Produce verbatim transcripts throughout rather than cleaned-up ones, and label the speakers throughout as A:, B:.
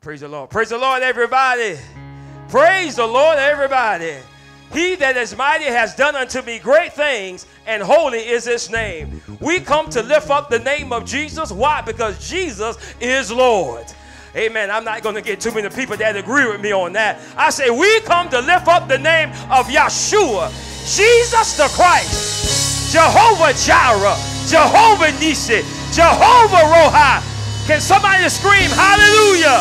A: Praise the Lord. Praise the Lord, everybody. Praise the Lord, everybody. He that is mighty has done unto me great things, and holy is his name. We come to lift up the name of Jesus. Why? Because Jesus is Lord. Amen. I'm not going to get too many people that agree with me on that. I say we come to lift up the name of Yeshua, Jesus the Christ, Jehovah Jireh, Jehovah Nissi, Jehovah Rohi. Can somebody scream hallelujah?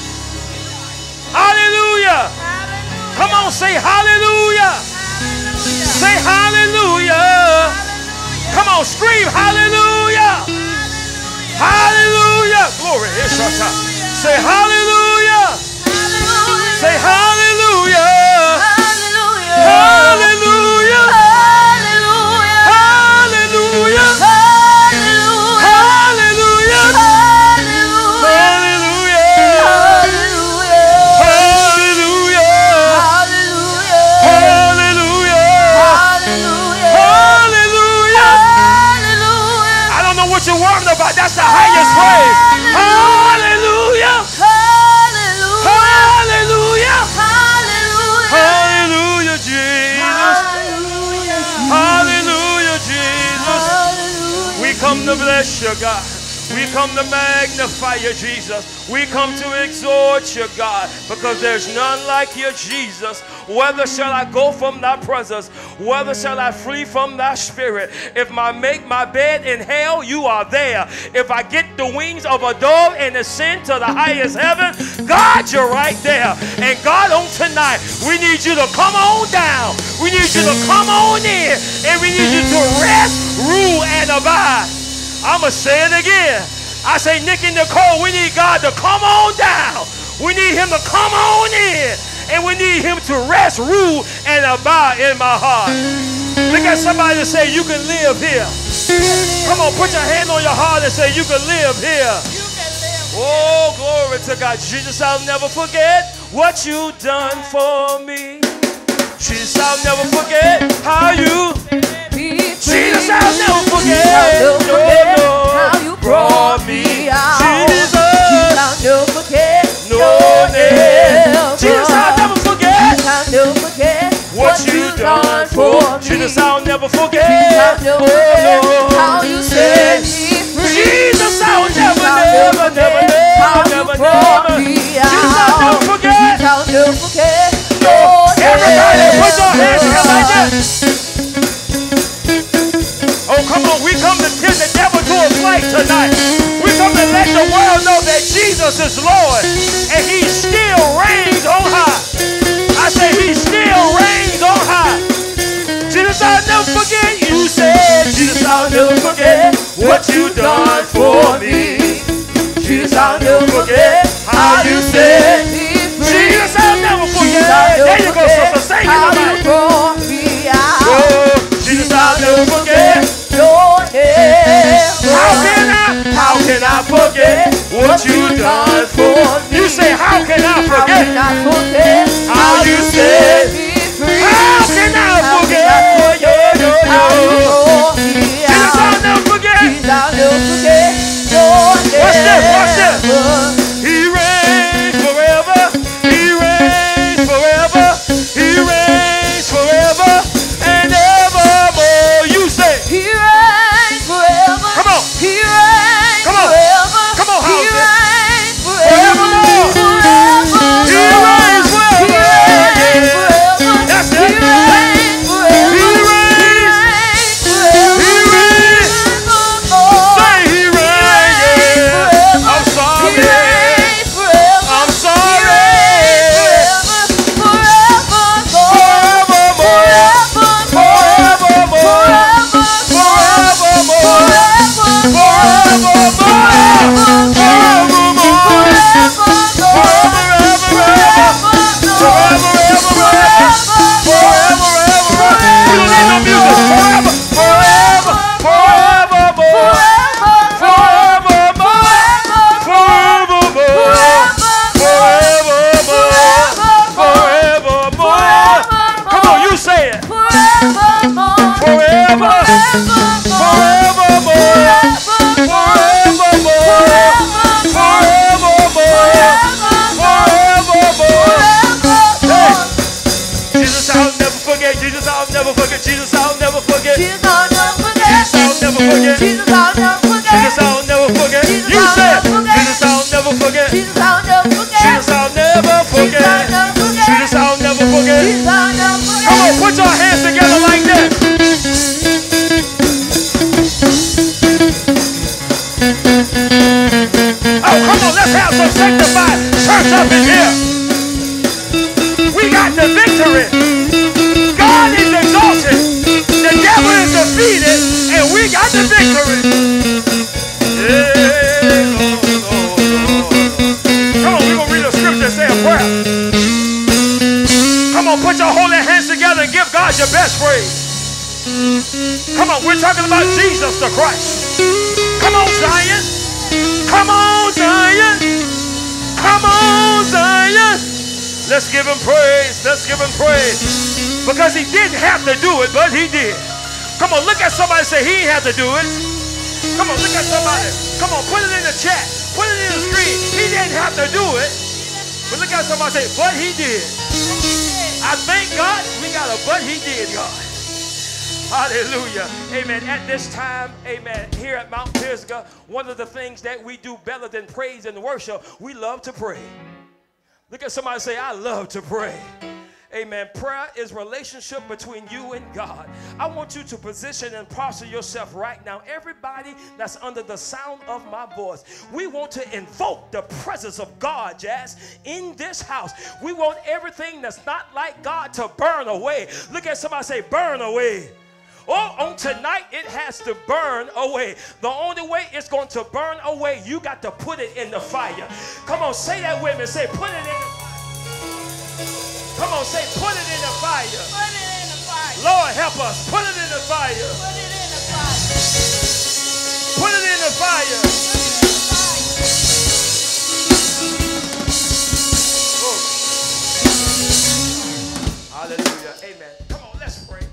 A: Hallelujah. Hallelujah. Come on, say hallelujah. Hallelujah. Say hallelujah. Hallelujah. Come on, scream hallelujah. Hallelujah. Hallelujah. Glory. Hallelujah. Say hallelujah. Hallelujah. Say hallelujah. Hallelujah. Hallelujah. Hallelujah. Hallelujah. Hallelujah. What you're worried about, that's the highest praise. Hallelujah. Hallelujah. Hallelujah. Hallelujah, Jesus. Hallelujah, Jesus. We come to bless you, God. We come to magnify you, Jesus. We come to exhort you, God, because there's none like you, Jesus. Whither shall I go from thy presence? Whither shall I flee from thy spirit? If I make my bed in hell, you are there. If I get the wings of a dove and ascend to the highest heaven, God, you're right there. And God, on tonight, we need you to come on down. We need you to come on in. And we need you to rest, rule, and abide. I'm going to say it again. I say, Nick and Nicole, we need God to come on down. We need him to come on in. And we need him to rest, rule, and abide in my heart. Look at somebody to say, you can live here. Come on, put your hand on your heart and say, you can live here. Oh, glory to God. Jesus, I'll never forget what you done for me. Jesus, I'll never forget how you... Jesus, I'll never forget, no, no, how you brought me out. Jesus, I'll never forget, no, never. Jesus, I'll never forget, I'll never forget what you done for me. Jesus, I'll never forget, no, no, how you set me free. Jesus, I'll never, never, never, never, never, never. Jesus, I'll never forget, I'll never forget. No, everybody, put your hands together like that. Oh, come on, we come to tell the devil to a flight tonight. We come to let the world know that Jesus is Lord and he still reigns on high. I say he still reigns on high. Jesus, I'll never forget, you said. Jesus, I'll never forget what you done for me. Jesus, I'll never forget how you set me free. Jesus, I'll never forget. There you go, sister, sing it tonight. Oh, Jesus, I'll never forget. How can I, how can I forget what you done for me? You say, how can I forget how you set me free? How can I forget? Yo, yo, yo. Jesus, I'll never forget. Watch this, watch this. He reigns forever. He reigns forever. He reigns forever and evermore. You say, He reigns forever. Come on. He reigns Come on. forever. Come on, He reigns forever. Forevermore. Forever. Come on, let's have some sanctified church up in here. We got the victory. God is exalted. The devil is defeated. And we got the victory. Yeah, Lord, Lord, Lord. Come on, we're going to read a scripture and say a prayer. Come on, put your holy hands together and give God your best praise. Come on, we're talking about Jesus the Christ. Come on, Zion. Come on, Zion. Come on, Zion. Let's give him praise. Let's give him praise. Because he didn't have to do it, but he did. Come on, look at somebody and say he ain't have to do it. Come on, look at somebody. Come on, put it in the chat. Put it in the screen. He didn't have to do it. But look at somebody and say, but he did. I thank God we got a but he did, God. Hallelujah. Amen. At this time, amen, here at Mount Pisgah, one of the things that we do better than praise and worship, we love to pray. Look at somebody and say, I love to pray. Amen. Prayer is relationship between you and God. I want you to position and posture yourself right now. Everybody that's under the sound of my voice, we want to invoke the presence of God, Jazz, in this house. We want everything that's not like God to burn away. Look at somebody say, burn away. Oh, on tonight, it has to burn away. The only way it's going to burn away, you got to put it in the fire. Come on, say that with me. Say, put it in the fire. Come on, say, put it in the fire.
B: Put it in the fire.
A: Lord, help us. Put it in the fire.
B: Put it in the fire.
A: Put it in the fire. Oh. Hallelujah. Amen. Come on, let's pray.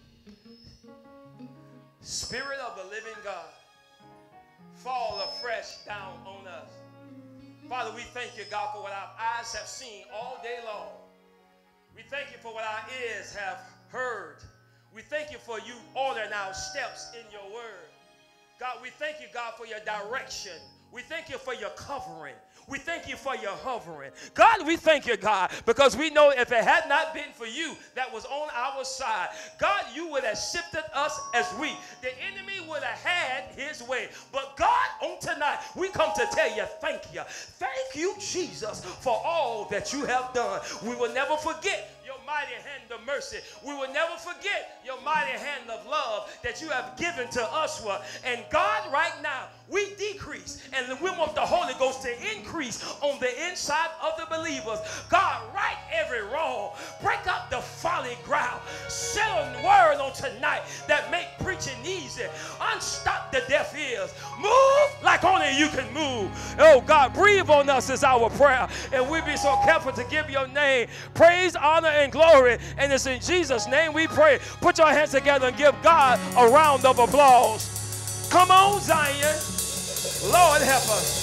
A: Spirit of the living God, fall afresh down on us. Father, we thank you, God, for what our eyes have seen all day long. We thank you for what our ears have heard. We thank you for you ordering our steps in your word. God, we thank you, God, for your direction. We thank you for your covering. We thank you for your hovering. God, we thank you, God, because we know if it had not been for you that was on our side, God, you would have shifted us as we. The enemy would have had his way. But God, on tonight, we come to tell you, thank you. Thank you, Jesus, for all that you have done. We will never forget your mighty hand of mercy. We will never forget your mighty hand of love that you have given to us. And God, right now, we decrease and we want the Holy Ghost to increase on the inside of the believers. God, right every wrong. Break up the folly ground. Set a word on tonight that make preaching easy. Unstop the deaf ears. Move like only you can move. Oh, God, breathe on us is our prayer. And we be so careful to give your name praise, honor, and glory. And it's in Jesus' name we pray. Put your hands together and give God a round of applause. Come on, Zion. Lord, help us.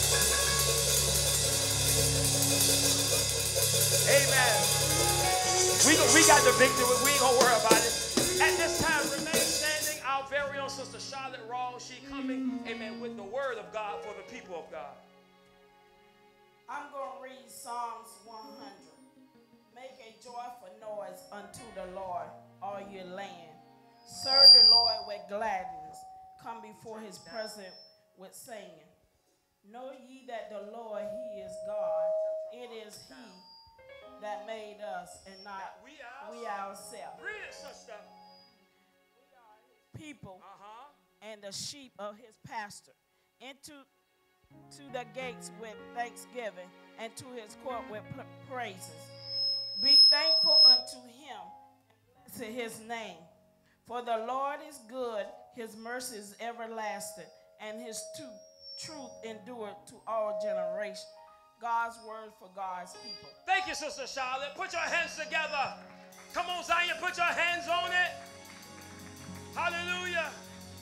A: Amen. We, we got the victory. We ain't going to worry about it. At this time, remain standing. Our very own Sister Charlotte Rawls. She coming, amen, with the word of God for the people of God.
B: I'm going to read Psalms one hundred. Make a joyful noise unto the Lord, all ye land. Serve the Lord with gladness. Come before his presence with singing. Know ye that the Lord, he is God. It is he that made us and not we, we ourselves.
A: Read it, sister.
B: We are his people
A: uh-huh.
B: and the sheep of his pasture. Into to the gates with thanksgiving and to his court with praises. Be thankful unto him and bless his name. For the Lord is good, his mercy is everlasting, and his truth, truth endured to all generations. God's word for God's people.
A: Thank you, Sister Charlotte. Put your hands together. Come on, Zion, put your hands on it. Hallelujah.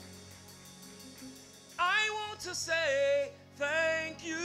A: I want to say thank you,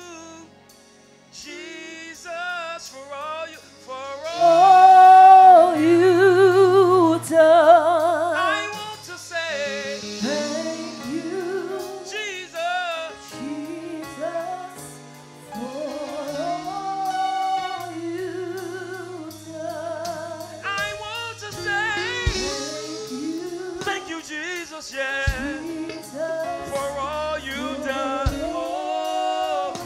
A: Jesus, for all you, for all,
C: all you done.
A: I want to say
C: thank you,
A: Jesus,
C: Jesus, for all you done.
A: I want to say
C: thank you,
A: thank you, Jesus, yeah,
C: Jesus,
A: for all you done. Oh,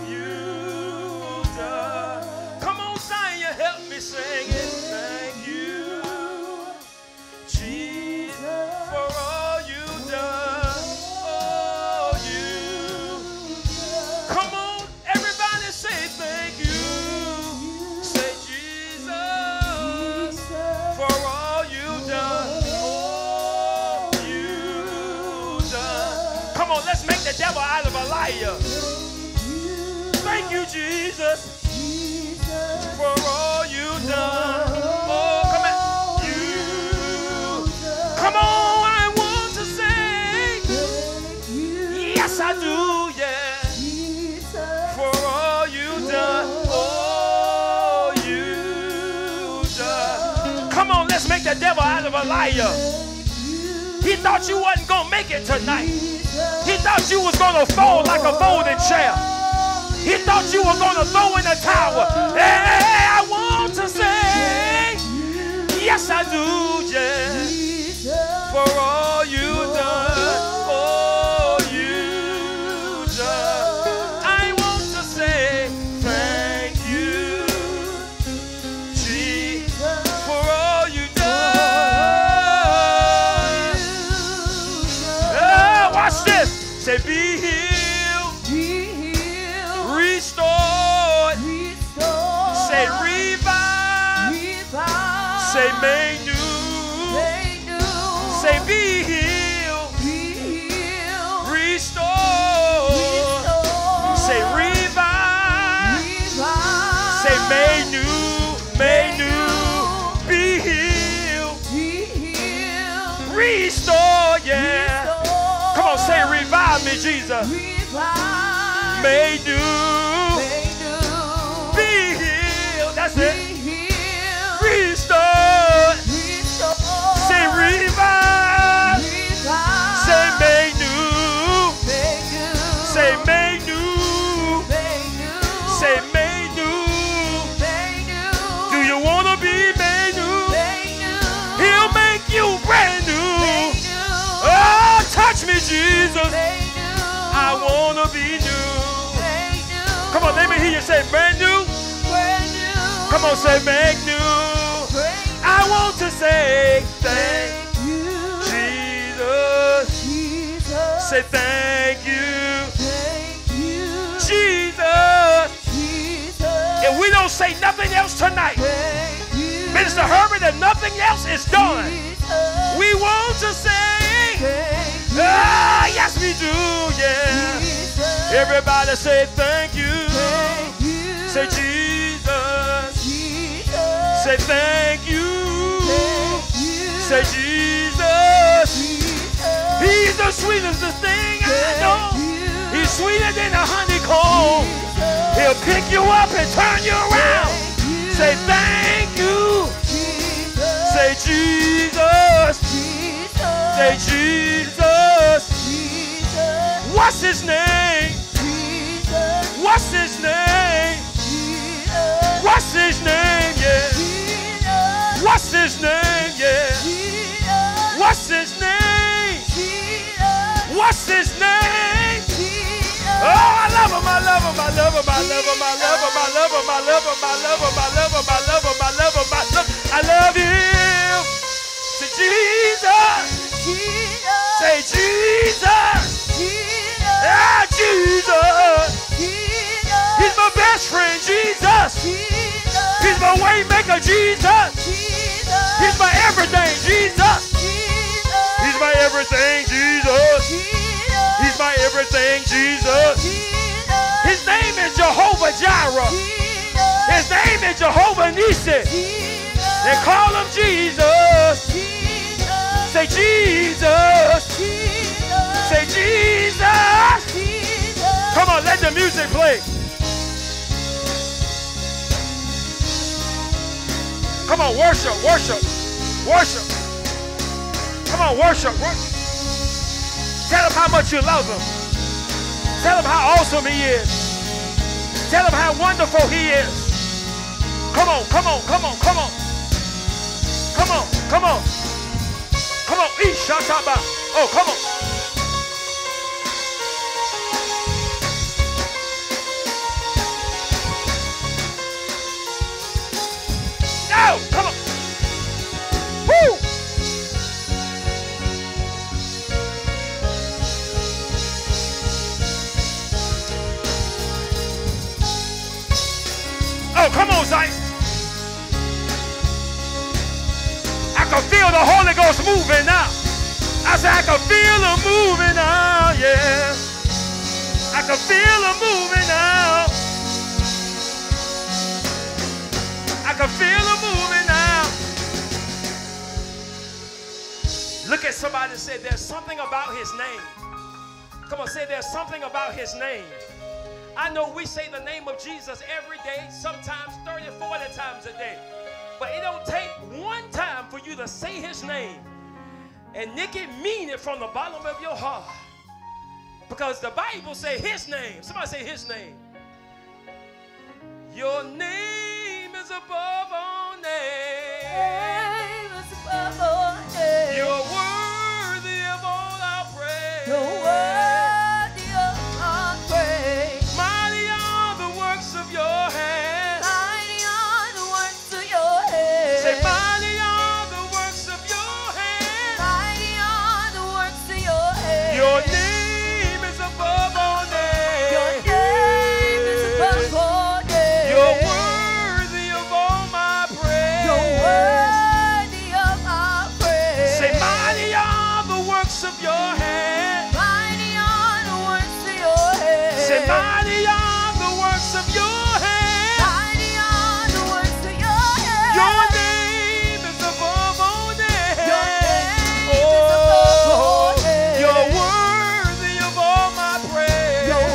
A: higher. Thank you, Jesus, for all you've done. Oh, come on. You. Come on, I want to say, yes, I do, yeah. For all you've done. Oh, you've done. Come on, let's make the devil out of a liar. He thought you wasn't going to make it tonight. He thought you was going to fall like a folding chair. He thought you were going to throw in the towel. Hey, I want to say, yes, I do, yeah. For all you done, all you done. I want to say, thank you, Jesus, for all you done. Oh, watch this. Say, be healed, restored, say revive, say made new, say be healed, restored, say revive, say made new, made new, be healed, restore, yeah. Come on, say revive me, Jesus. Made new, be healed, that's it. Restored, say revive, say made new, say made new, say made new. Do you want to be made new? He'll make you brand new. Oh, touch me, Jesus. I want to be new. Come on, let me hear you say brand new. Come on, say make new. I want to say thank you, Jesus. Say thank you, Jesus. If we don't say nothing else tonight, Mister Herbert, if nothing else is done, we want to say, ah, yes we do, yeah. Everybody say thank you. Say Jesus. Say thank you. Say Jesus. He's the sweetest thing I know. He's sweeter than a honeycomb. He'll pick you up and turn you around. Say thank you. Say Jesus. Say Jesus. What's his name? What's his name? What's his name? Yeah. What's his name? Yeah. What's his name? What's his name? Oh, I love him, I love him, I love him, I love him, I love him, I love him, I love him, I love him, I love him, I love him, I love him, I love him, I love him. Say Jesus. Say Jesus. Ah, Jesus. He's my best friend, Jesus. He's my way maker, Jesus. He's my everything, Jesus. He's my everything, Jesus. He's my everything, Jesus. His name is Jehovah Jireh. His name is Jehovah Nissi. They call him Jesus. Say Jesus. Say Jesus. Come on, let the music play. Come on, worship, worship, worship. Come on, worship, worship. Tell him how much you love him. Tell him how awesome he is. Tell him how wonderful he is. Come on, come on, come on, come on. Come on, come on. Come on, eat, shataba. Oh, come on. No, come on. Woo! Oh, come on, Zion. I can feel the Holy Ghost moving now. I said, I can feel him moving now, yeah. I I can feel him moving now. I can feel him moving now. Look at somebody and say, there's something about his name. Come on, say there's something about his name. I know we say the name of Jesus every day, sometimes thirty, forty times a day. But it don't take one time for you to say his name and Nikki mean it from the bottom of your heart. Because the Bible say his name. Somebody say his name. Your name is above all names. You're worthy of all our praise.
C: You're worthy of our praise.
A: Mighty are the works of your hands.
C: Mighty are the works of your hands.
A: Say, mighty are the works of your hands.
C: Mighty are the works of your hands.
A: Your name is above all names.
C: Your name is above all names.
A: You're worthy of all my praise.
C: You're worthy of our praise.
A: Say, mighty are the works of your hands.
C: Mighty are the works of your hands.
A: Say, mighty are the works of your hands.
C: Mighty are the works of your hands.
A: Your name is above all names.
C: Your name is above all names.
A: You're worthy of all my praise.
C: You're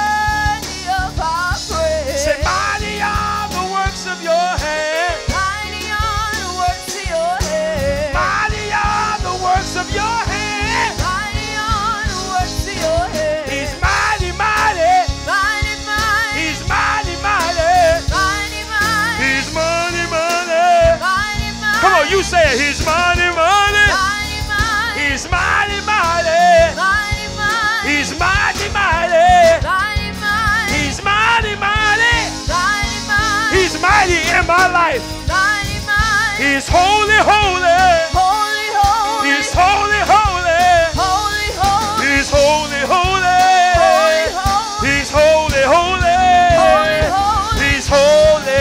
C: worthy of our praise.
A: Say, mighty are the works of your hands.
C: Mighty are the works of your hands.
A: Mighty are the works of your hands.
C: Mighty are the works of your hands.
A: He's mighty, mighty.
C: Mighty, mighty.
A: He's mighty, mighty.
C: Mighty, mighty.
A: He's mighty, mighty.
C: Mighty, mighty.
A: Come on, you say it. He's mighty, mighty.
C: Mighty, mighty.
A: He's mighty, mighty.
C: Mighty, mighty.
A: He's mighty, mighty.
C: Mighty, mighty.
A: He's mighty, mighty.
C: Mighty, mighty.
A: He's mighty in my life.
C: Mighty, mighty.
A: He's holy, holy.
C: Holy, holy.
A: He's holy, holy.
C: Holy, holy.
A: He's holy, holy.
C: Holy, holy.
A: He's holy, holy.
C: Holy, holy.
A: He's holy.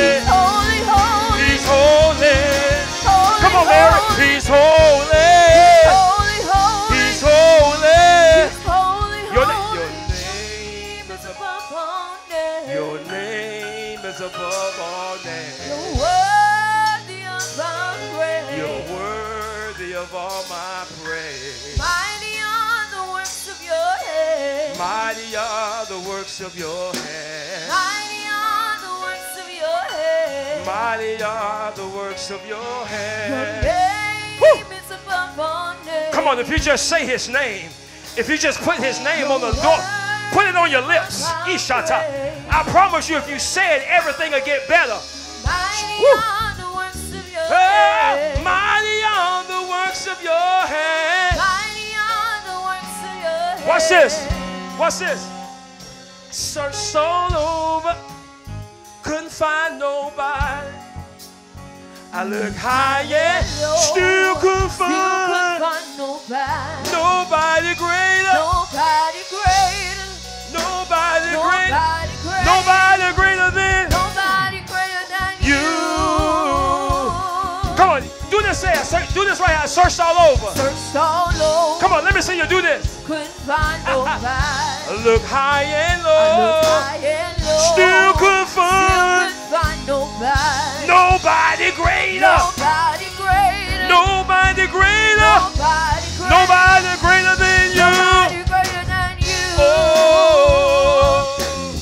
C: Holy, holy.
A: He's holy.
C: Holy,
A: Come on, Mary.
C: holy.
A: He's holy.
C: Holy, holy.
A: He's holy.
C: Holy,
A: Your,
C: holy.
A: your name is above.
C: Above all names.
A: Your name is above all names.
C: You're worthy of our praise.
A: You're worthy of all my praise.
C: Mighty are the works of your hands.
A: Mighty are the works of your hands.
C: Mighty are the works of your hands.
A: Mighty are the works of your
C: Your
A: hands.
C: name is above all names.
A: Come on, if you just say his name, if you just put his name on the door, put it on your lips. Ishata. I promise you, if you say it, everything will get better.
C: Mighty
A: Woo.
C: are the works of your
A: Hey,
C: hands.
A: mighty are the works of your hands.
C: Mighty are the works of your hands.
A: Watch this. Watch this. Searched all over, couldn't find nobody. I looked high, yeah, still couldn't
C: Still couldn't
A: find
C: find nobody.
A: nobody greater,
C: Nobody greater.
A: nobody greater,
C: Nobody greater.
A: nobody greater than
C: Nobody greater than
A: you.
C: you.
A: Come on, do this. Say, I search- do this right here. I searched all over.
C: Searched all over.
A: Come on, let me see you do this.
C: Couldn't find nobody.
A: I look high and
C: I
A: low,
C: looked high and low.
A: still couldn't
C: Still
A: find
C: couldn't find nobody.
A: nobody greater,
C: Nobody greater.
A: nobody greater,
C: Nobody greater.
A: nobody greater than you.
C: Nobody greater than you.
A: Oh,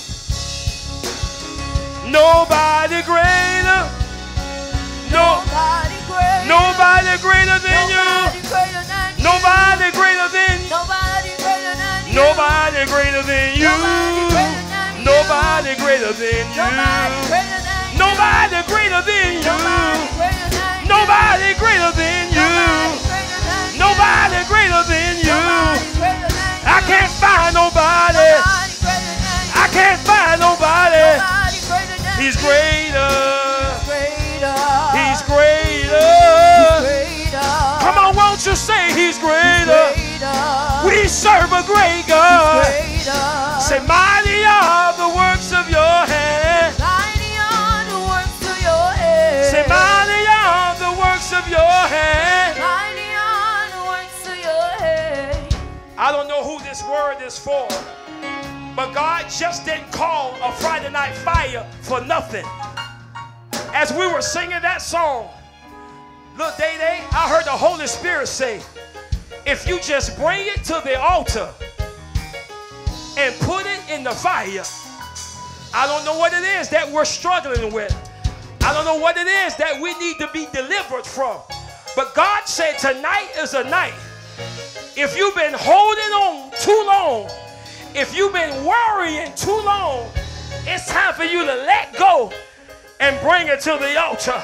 A: nobody greater, no,
C: Nobody greater.
A: nobody greater than you.
C: Nobody greater than you.
A: Nobody greater than,
C: Nobody greater than you.
A: nobody greater than you.
C: Nobody greater than you.
A: Nobody greater than you.
C: Nobody greater than you.
A: Nobody greater than you. Nobody greater than
C: Nobody greater than you.
A: you.
C: Nobody greater than you.
A: I can't find nobody.
C: Nobody greater than you.
A: I can't find nobody.
C: Nobody greater than
A: He's
C: you.
A: greater.
C: Greater.
A: He's greater.
C: Greater.
A: Come on, won't you say he's greater?
C: Greater.
A: We serve a great God.
C: Greater.
A: Say, mighty are the works of your hands.
C: Mighty are the works of your hands.
A: Say, mighty are the works of your hands.
C: Mighty are the works of your hands.
A: I don't know who this word is for, But God just didn't call a Friday night fire for nothing. As we were singing that song, look, Day Day, I heard the Holy Spirit say, if you just bring it to the altar and put it in the fire, I don't know what it is that we're struggling with. I don't know what it is that we need to be delivered from. But God said tonight is a night. If you've been holding on too long, if you've been worrying too long, it's time for you to let go and bring it to the altar.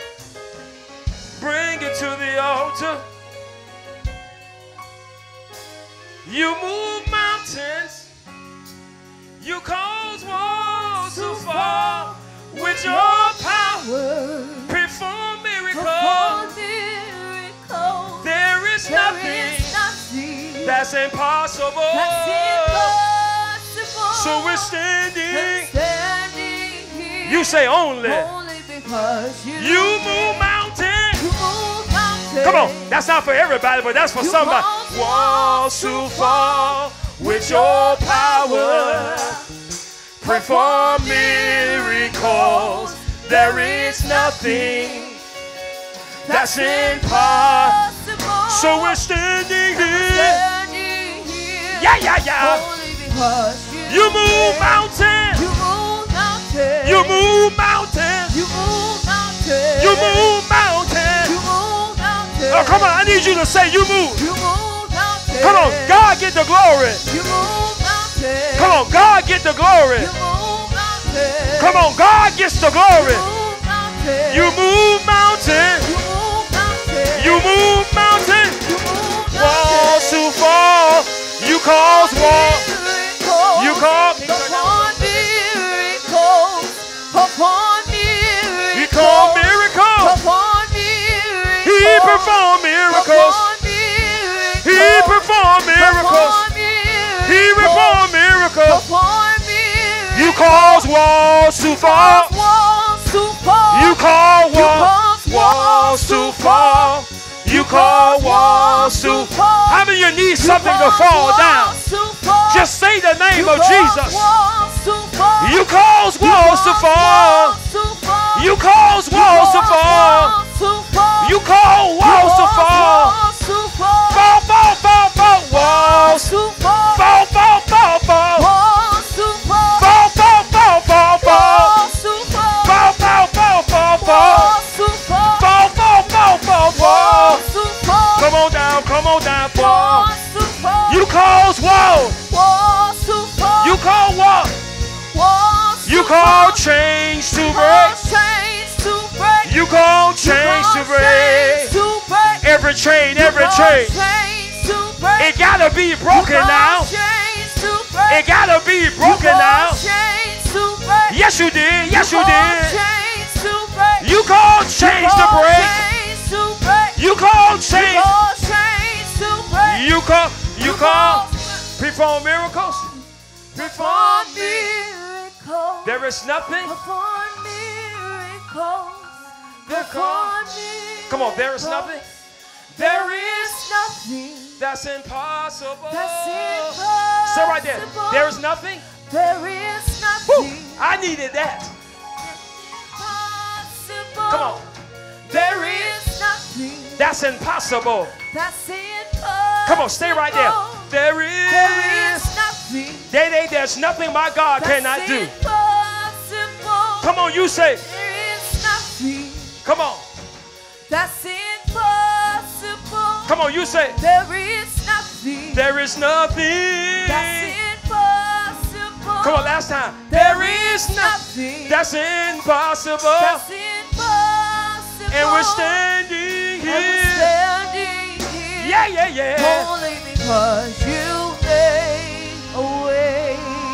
A: Bring it to the altar. You move mountains. You cause walls to fall. With your power, perform miracles. There is nothing that's impossible. So we're standing. You say only. You move mountains. Come on, that's not for everybody, but that's for somebody. Walls to fall with your power. Perform miracles. There is nothing that's impossible. So we're standing here. Yeah, yeah, yeah. You move mountains. You move mountains. You move mountains. You move mountains. Oh, come on, I need you to say you move. Come on, God get the glory. Come on, God get the glory. Come on, God gets the glory. You move mountains. You move mountains. Walls to fall. You cause walls. You cause. He called miracles. He performed miracles. He performed miracles. He performed miracles. You cause walls to fall. You call walls, walls to fall. You call walls to fall. How many of you need something to fall down? Just say the name of Jesus. You cause walls to fall. You cause walls to fall. You call walls to fall. Fall, fall, fall, fall, walls. Fall, fall, fall, fall. Fall, fall, fall, fall, fall. Fall, fall, fall, fall, fall. Fall, fall, fall, fall, fall. Come on down, come on down, fall. You cause walls. You call walls. You call chains to break. You call chains to break. Every chain, every chain. It gotta be broken now. It gotta be broken now. Yes, you did. Yes, you did. You call chains to break. You call chains. You call. You call. Perform miracles. Perform miracles. There is nothing. Perform miracles. Come on, there is nothing. There is nothing that's impossible. That's impossible. So right there. There is nothing. There is nothing. Woo, I needed that. Impossible. Come on. There is nothing that's impossible. That's impossible. Come on, stay right there. There is, there is nothing. Day, day, there's nothing my God that's cannot do. Impossible. Come on, you say. There is nothing. Come on. That's impossible. Come on, you say. There is nothing. There is nothing. That's impossible. Come on, last time. There, there is nothing. That's impossible. That's impossible. And we're standing here. And we're standing here. Yeah, yeah, yeah. Only because you made a way.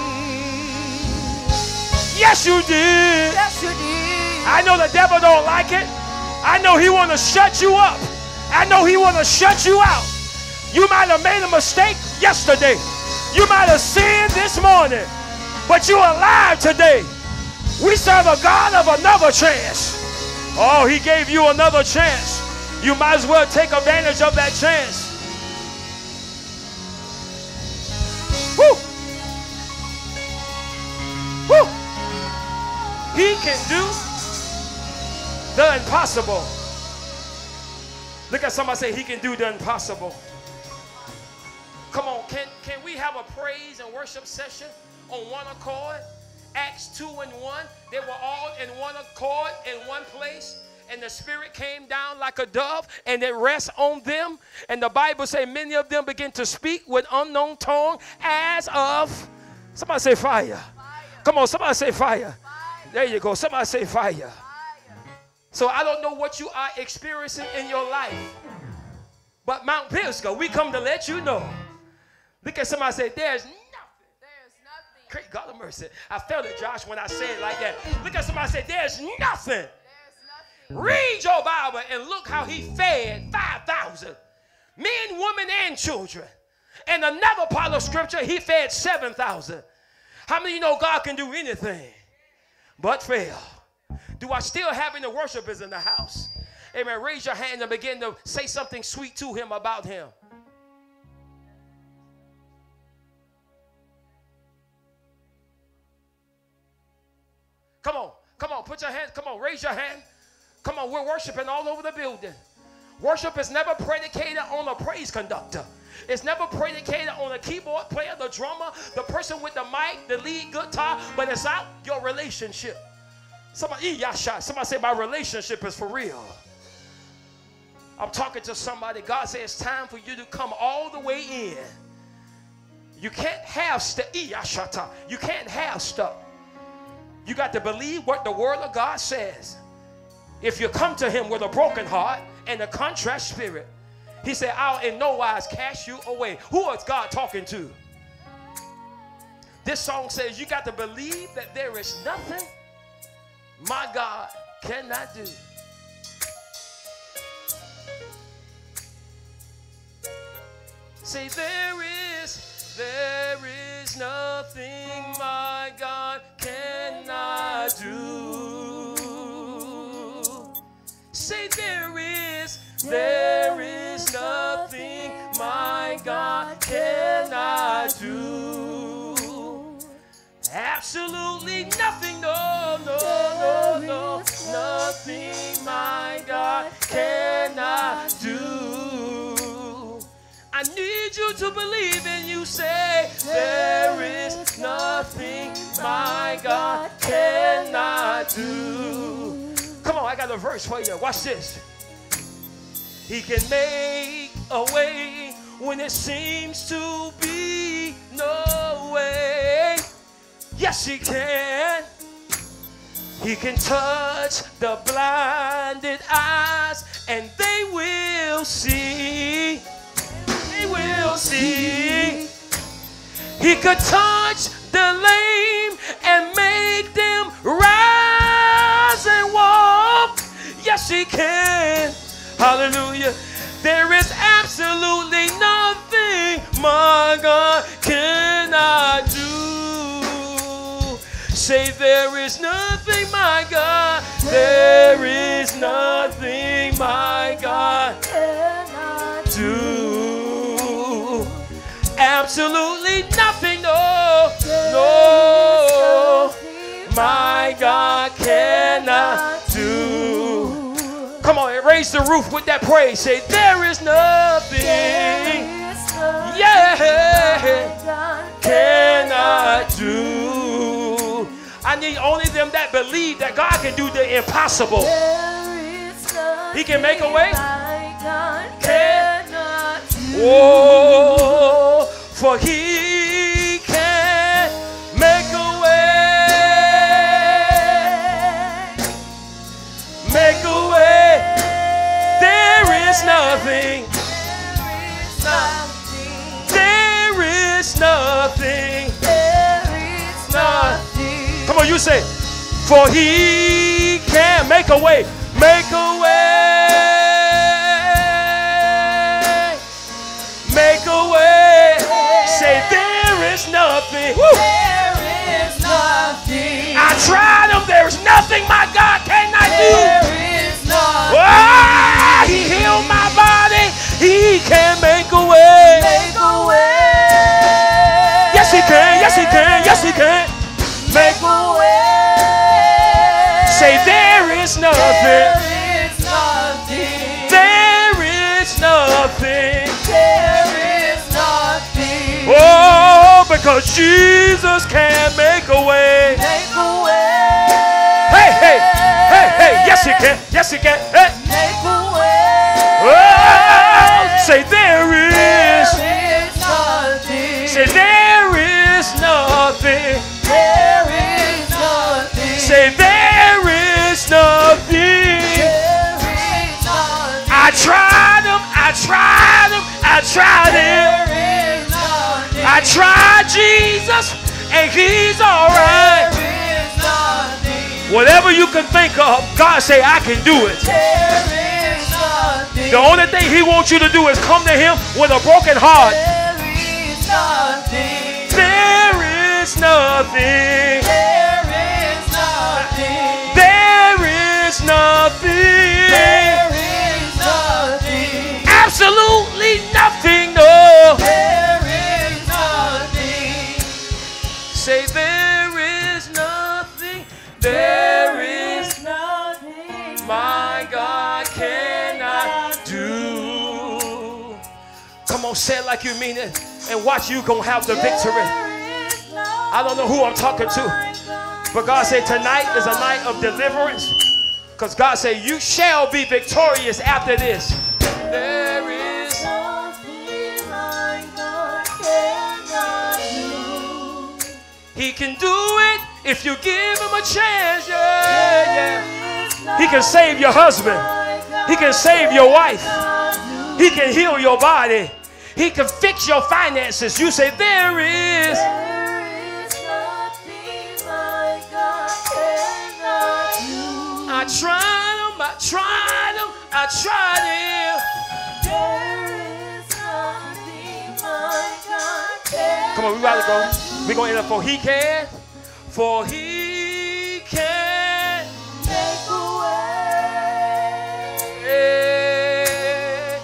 A: Yes, you did. Yes, you did. I know the devil don't like it. I know he want to shut you up. I know he want to shut you out. You might have made a mistake yesterday. You might have sinned this morning. But you're alive today. We serve a God of another chance. Oh, he gave you another chance. You might as well take advantage of that chance. Woo! He can do the impossible. Look at somebody, say, he can do the impossible. Come on, can, can we have a praise and worship session on one accord? Acts two and one, they were all in one accord in one place. And the Spirit came down like a dove, and it rests on them. And the Bible says many of them began to speak with unknown tongue as of, somebody say fire. Fire. Come on, somebody say fire. Fire. There you go. Somebody say fire. Fire. So I don't know what you are experiencing in your life, but Mount Pisgah, we come to let you know. Look at somebody, say, there's nothing.
C: There's nothing.
A: Great God of mercy. I felt it, Josh, when I said it like that. Look at somebody, say, there's nothing. Read your Bible and look how he fed five thousand men, women, and children. And another part of scripture, he fed seven thousand. How many of you know God can do anything but fail? Do I still have any worshipers in the house? Amen. Raise your hand and begin to say something sweet to him about him. Come on. Come on. Put your hands. Come on. Raise your hand. Come on, we're worshiping all over the building. Worship is never predicated on a praise conductor. It's never predicated on a keyboard player, the drummer, the person with the mic, the lead guitar, but it's out your relationship. Somebody, somebody say, my relationship is for real. I'm talking to somebody. God says it's time for you to come all the way in. You can't have stuff. You can't have stuff. You got to believe what the word of God says. If you come to him with a broken heart and a contrite spirit, he said, I'll in no wise cast you away. Who is God talking to? This song says you got to believe that there is nothing my God cannot do. Say, there is, there is nothing my God cannot do. Say, there is, there is nothing my God cannot do. Absolutely nothing, no, no, no, no, nothing my God cannot do. I need you to believe and you say, there is nothing my God cannot do. Come on, I got a verse for you. Watch this. He can make a way when it seems to be no way. Yes, he can. He can touch the blinded eyes and they will see. They will see. He could touch the lame and make them rise and walk. Yes, he can. Hallelujah. There is absolutely nothing my God cannot do. Say, there is nothing my God. There is nothing my God cannot do. Absolutely nothing, no, no, my God cannot do. Come on, raise the roof with that praise. Say, there is nothing, yeah, cannot do. I need only them that believe that God can do the impossible. He can make a way. Can. Oh, for he can make a way. Make a way. There is nothing. There is nothing. There is nothing. Come on, you say, for he can make a way. Make a way. Make a way. Say, there is nothing. Woo.
C: There is nothing.
A: I tried him. There is nothing my God cannot do.
C: There is nothing.
A: Oh, he healed my body. He can make a way.
C: Make a way.
A: Yes, he can. Yes, he can. Yes, he can. Make
C: a way.
A: Because Jesus can make a way.
C: Make a way.
A: Hey, hey, hey, hey. Yes, he can. Yes, he can. Hey.
C: Make a way.
A: Oh, say there is.
C: There is nothing.
A: Say there is nothing.
C: There is nothing.
A: Say there is nothing.
C: There is nothing.
A: I tried him. I tried him. I tried him.
C: There is nothing.
A: I tried Jesus, and he's all right.
C: There is nothing.
A: Whatever you can think of, God say, I can do it.
C: There is nothing.
A: The only thing he wants you to do is come to him with a broken heart.
C: There is nothing.
A: There is nothing.
C: There is nothing.
A: There is nothing.
C: There is nothing.
A: Absolutely nothing, no.
C: There is nothing.
A: Say there is nothing. There is
C: nothing.
A: my God cannot do. Come on, say it like you mean it, and watch you gonna have the victory. I don't know who I'm talking to, but God said tonight is a night of deliverance, because God said you shall be victorious after this. There is
C: nothing my God cannot do.
A: he can do it if you give him a chance. Yeah, yeah. He can save your husband. He can save your wife. He can heal your body. He can fix your finances. You say there is.
C: There is nothing my God cannot do.
A: I tried him. I tried him. I tried him.
C: There is nothing my God cannot do.
A: Come on, we about to go. We're going to end up for he can. For he can
C: make a way.
A: Hey,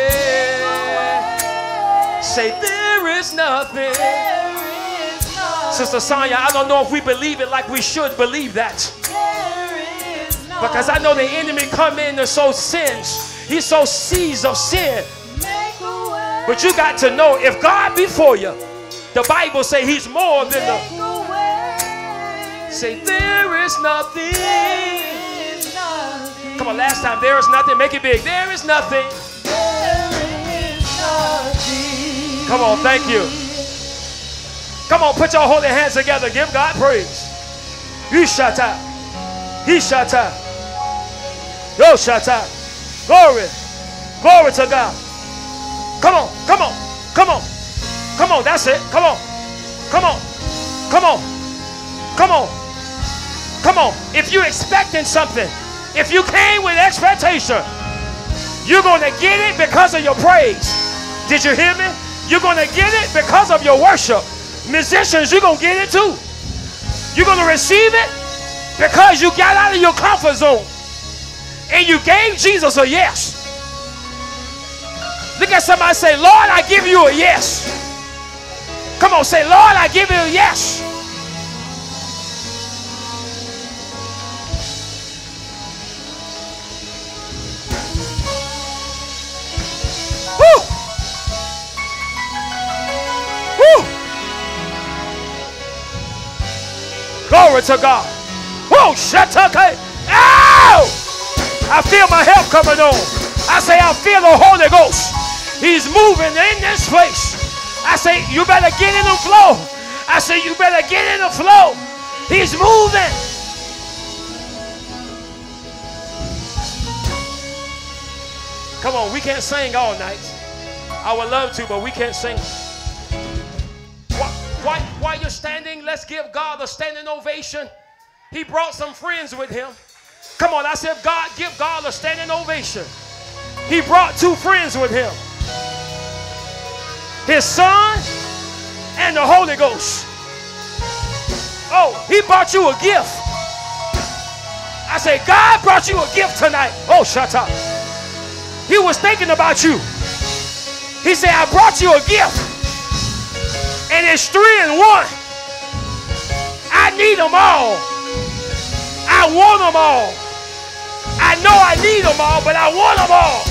A: hey. Say there is nothing.
C: There is nothing.
A: Sister Sonia, I don't know if we believe it like we should believe that.
C: There is nothing.
A: Because I know the enemy come in to sow sins. He sows seeds of sin.
C: Make a way.
A: But you got to know, if God be for you, the Bible say he's more than the.
C: Make a way.
A: Say there is nothing.
C: There is nothing.
A: Come on, last time, there is nothing. Make it big. There is nothing.
C: There is nothing.
A: Come on, thank you. Come on, put your holy hands together. Give God praise. You shut up. He shut up. Yo shut up. Glory. Glory to God. Come on, come on, come on. Come on, that's it. Come on. Come on. Come on. Come on. Come on. If you're expecting something, if you came with expectation, you're going to get it because of your praise. Did you hear me? You're going to get it because of your worship. Musicians, you're going to get it too. You're going to receive it because you got out of your comfort zone and you gave Jesus a yes. Look at somebody, say, Lord, I give you a yes. Come on, say, Lord, I give you a yes. Woo! Woo! Glory to God. Whoa, shut up. Ow! I feel my help coming on. I say, I feel the Holy Ghost. He's moving in this place. I say, you better get in the flow. I say, you better get in the flow. He's moving. Come on, we can't sing all night. I would love to, but we can't sing. While, while you're standing, let's give God a standing ovation. He brought some friends with him. Come on, I said, God, give God a standing ovation. He brought two friends with him. His son and the Holy Ghost. Oh, he brought you a gift. I say, God brought you a gift tonight. Oh, shut up. He was thinking about you. He said, I brought you a gift. And it's three in one. I need them all. I want them all. I know I need them all, but I want them all.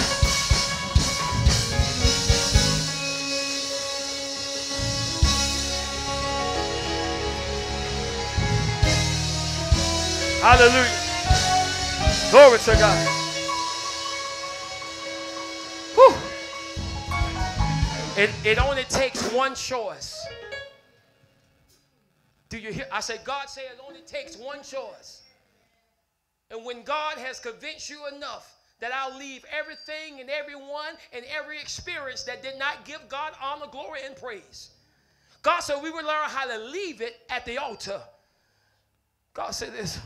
A: Hallelujah. Glory to God. Whew. It, it only takes one choice. Do you hear? I said, God said it only takes one choice. And when God has convinced you enough that I'll leave everything and everyone and every experience that did not give God honor, glory, and praise. God said we would learn how to leave it at the altar. God said this.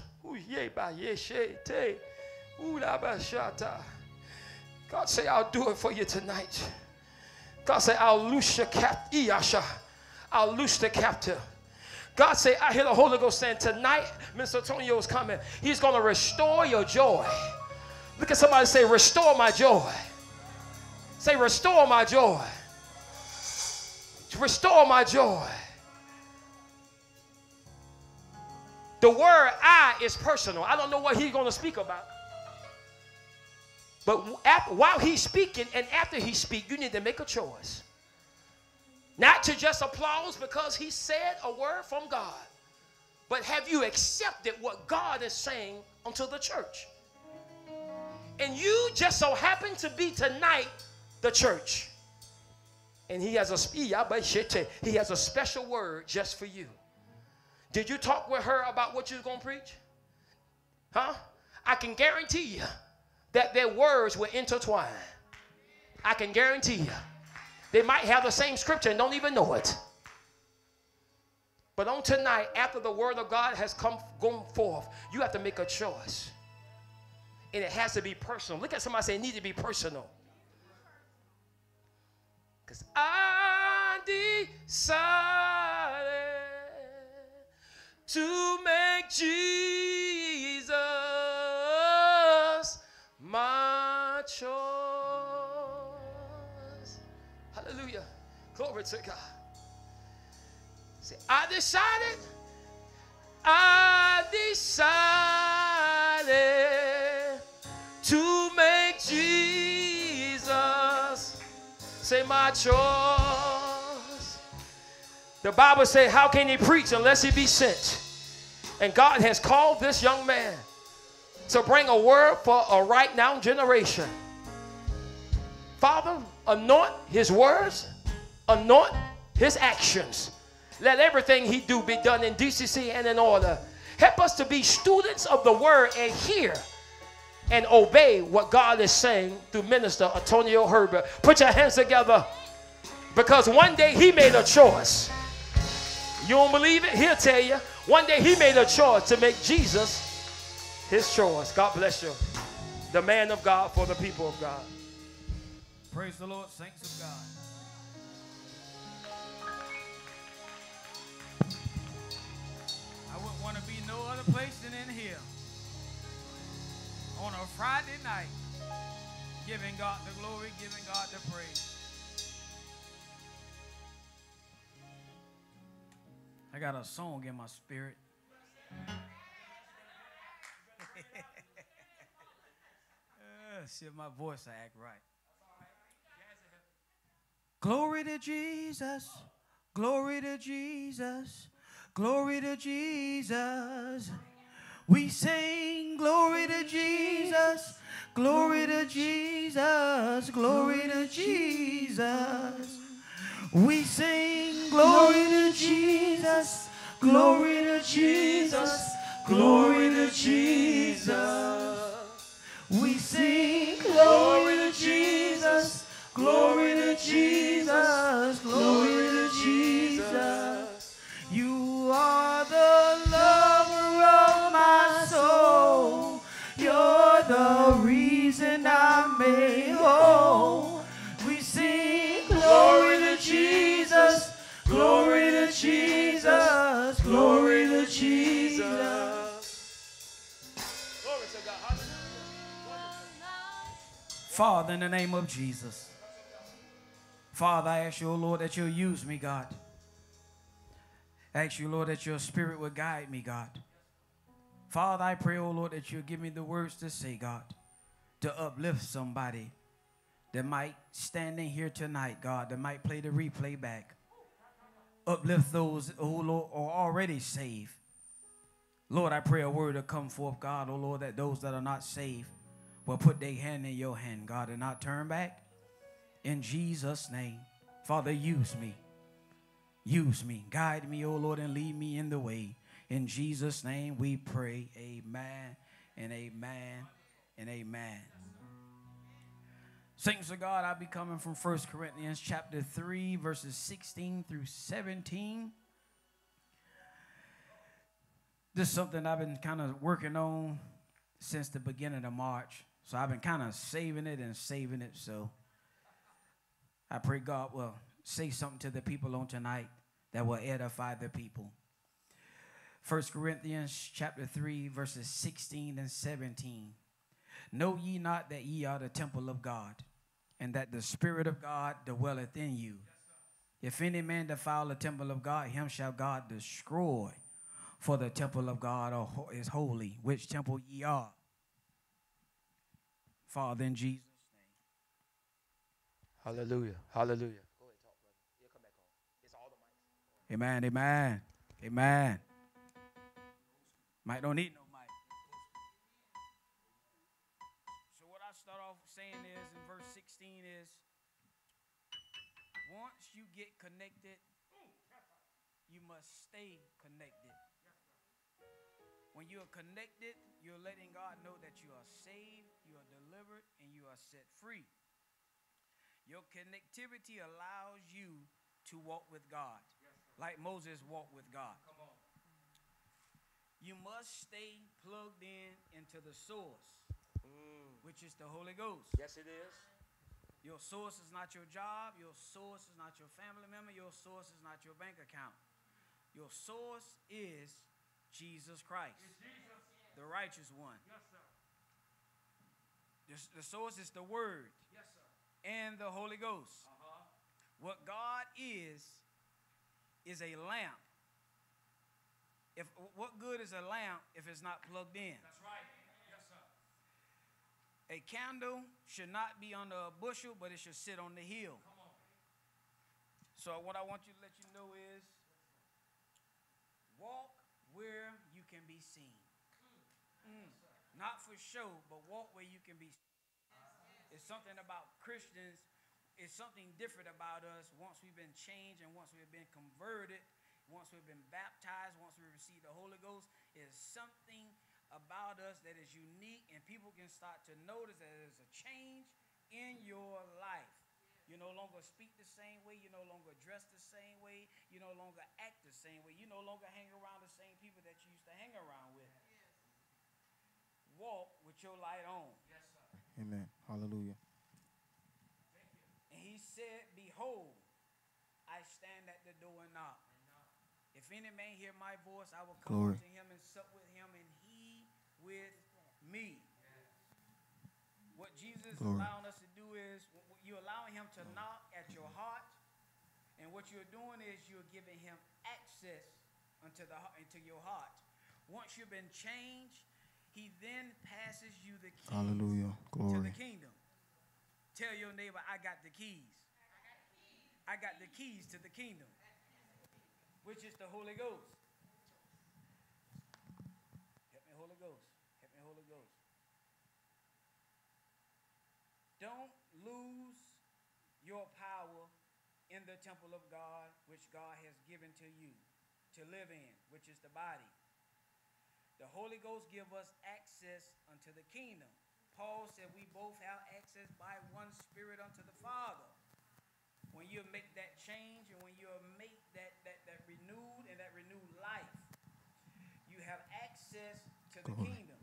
A: God said, I'll do it for you tonight. God said, I'll loose your captive. I'll loose the captive. God said, I hear the Holy Ghost saying tonight, Mister Antonio is coming. He's going to restore your joy. Look at somebody say, restore my joy. Say, restore my joy. Restore my joy. The word I is personal. I don't know what he's going to speak about. But while he's speaking and after he speaks, you need to make a choice. Not to just applause because he said a word from God. But have you accepted what God is saying unto the church? And you just so happen to be tonight the church. And he has a, he has a special word just for you. Did you talk with her about what you was going to preach? Huh? I can guarantee you that their words will intertwine. I can guarantee you. They might have the same scripture and don't even know it. But on tonight, after the word of God has come gone forth, you have to make a choice. And it has to be personal. Look at somebody say it needs to be personal. Because I decided to make Jesus my choice. Hallelujah. Glory to God. See, I decided, I decided to make Jesus, say, my choice. The Bible says, how can he preach unless he be sent? And God has called this young man to bring a word for a right now generation. Father, anoint his words, anoint his actions. Let everything he do be done in decency and in order. Help us to be students of the word and hear and obey what God is saying through Minister Antonio Herbert. Put your hands together, because one day he made a choice. You don't believe it? He'll tell you. One day he made a choice to make Jesus his choice. God bless you. The man of God for the people of God.
D: Praise the Lord, saints of God. I wouldn't want to be no other place than in here on a Friday night, giving God the glory, giving God the praise. I got a song in my spirit. uh, see if my voice will act right. Glory to Jesus, glory to Jesus, glory to Jesus. We sing glory to Jesus, glory to Jesus, glory to Jesus. We sing glory to Jesus, glory to Jesus, glory to Jesus. We sing glory to Jesus, glory to Jesus, glory to Jesus. You are the lover of my soul. You're the reason I'm made whole. We sing glory to Jesus, glory to Jesus, glory to Jesus.
A: Glory to God.
D: Father, in the name of Jesus. Father, I ask you, oh Lord, that you'll use me, God. I ask you, Lord, that your spirit will guide me, God. Father, I pray, oh Lord, that you'll give me the words to say, God, to uplift somebody that might stand in here tonight, God, that might play the replay back. Uplift those who, Lord, are already saved. Lord, I pray a word will come forth, God, oh Lord, that those that are not saved will put their hand in your hand, God, and not turn back. In Jesus' name, Father, use me. Use me. Guide me, oh Lord, and lead me in the way. In Jesus' name we pray. Amen and amen and amen. Saints of God, I'll be coming from First Corinthians chapter three, verses sixteen through seventeen. This is something I've been kind of working on since the beginning of March. So I've been kind of saving it and saving it. So I pray God will say something to the people on tonight that will edify the people. First Corinthians chapter three, verses sixteen and seventeen. Know ye not that ye are the temple of God, and that the Spirit of God dwelleth in you? If any man defile the temple of God, him shall God destroy. For the temple of God is holy, which temple ye are. Father, in Jesus' name.
A: Hallelujah. Hallelujah. Go ahead, talk, brother. He'll come back on. It's all the mics.
D: Amen, amen, amen. Mic don't need no mic. So what I start off saying is, in verse sixteen is, once you get connected, you must stay connected. When you are connected, you're letting God know that you are saved, you are delivered, and you are set free. Your connectivity allows you to walk with God, yes, like Moses walked with God. Come on. You must stay plugged in into the source, mm. which is the Holy Ghost.
A: Yes, it is.
D: Your source is not your job. Your source is not your family member. Your source is not your bank account. Your source is Jesus Christ, Jesus. The righteous one. Yes, sir. The, the source is the Word, yes, sir. And the Holy Ghost. Uh-huh. What God is, is a lamp. If what good is a lamp if it's not plugged in? That's right. Yes, sir. A candle should not be under a bushel, but it should sit on the hill. Come on. So what I want you to let you know is, walk where you can be seen. Mm. Not for show, but walk where you can be seen. It's something about Christians. It's something different about us once we've been changed and once we've been converted, once we've been baptized, once we receive the Holy Ghost. Is something about us that is unique, and people can start to notice that there's a change in your life. You no longer speak the same way. You no longer dress the same way. You no longer act the same way. You no longer hang around the same people that you used to hang around with. Yes. Walk with your light on. Yes, sir.
E: Amen. Hallelujah.
D: And he said, behold, I stand at the door and knock. If any man hear my voice, I will come Glory. To him and sup with him, and he with me. What Jesus Glory. Is allowing us to do is, you're allowing him to knock at your heart, and what you're doing is you're giving him access unto the into your heart. Once you've been changed, he then passes you the keys
E: Hallelujah. Glory.
D: To the kingdom. Tell your neighbor, I got the keys. I got the keys to the kingdom, which is the Holy Ghost. Help me, Holy Ghost. Help me, Holy Ghost. Don't lose your power in the temple of God, which God has given to you to live in, which is the body. The Holy Ghost gives us access unto the kingdom. Paul said we both have access by one Spirit unto the Father. When you make that change and when you make that, that, that renewed and that renewed life, you have access to the Glory. Kingdom.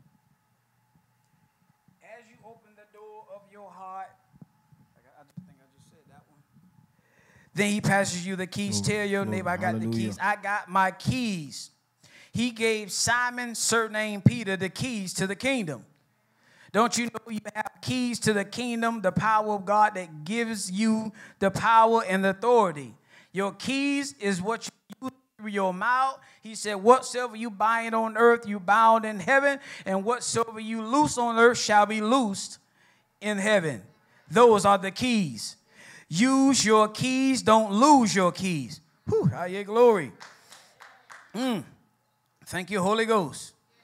D: As you open the door of your heart, I think I just said that one. Then he passes you the keys. Glory. Tell your Glory. Neighbor, I got Hallelujah. The keys. I got my keys. He gave Simon, surnamed Peter, the keys to the kingdom. Don't you know you have keys to the kingdom, the power of God that gives you the power and the authority. Your keys is what you use through your mouth. He said, whatsoever you bind on earth, you bound in heaven, and whatsoever you loose on earth shall be loosed in heaven. Those are the keys. Use your keys. Don't lose your keys. Whew, hallelujah, glory. Mm. Thank you, Holy Ghost.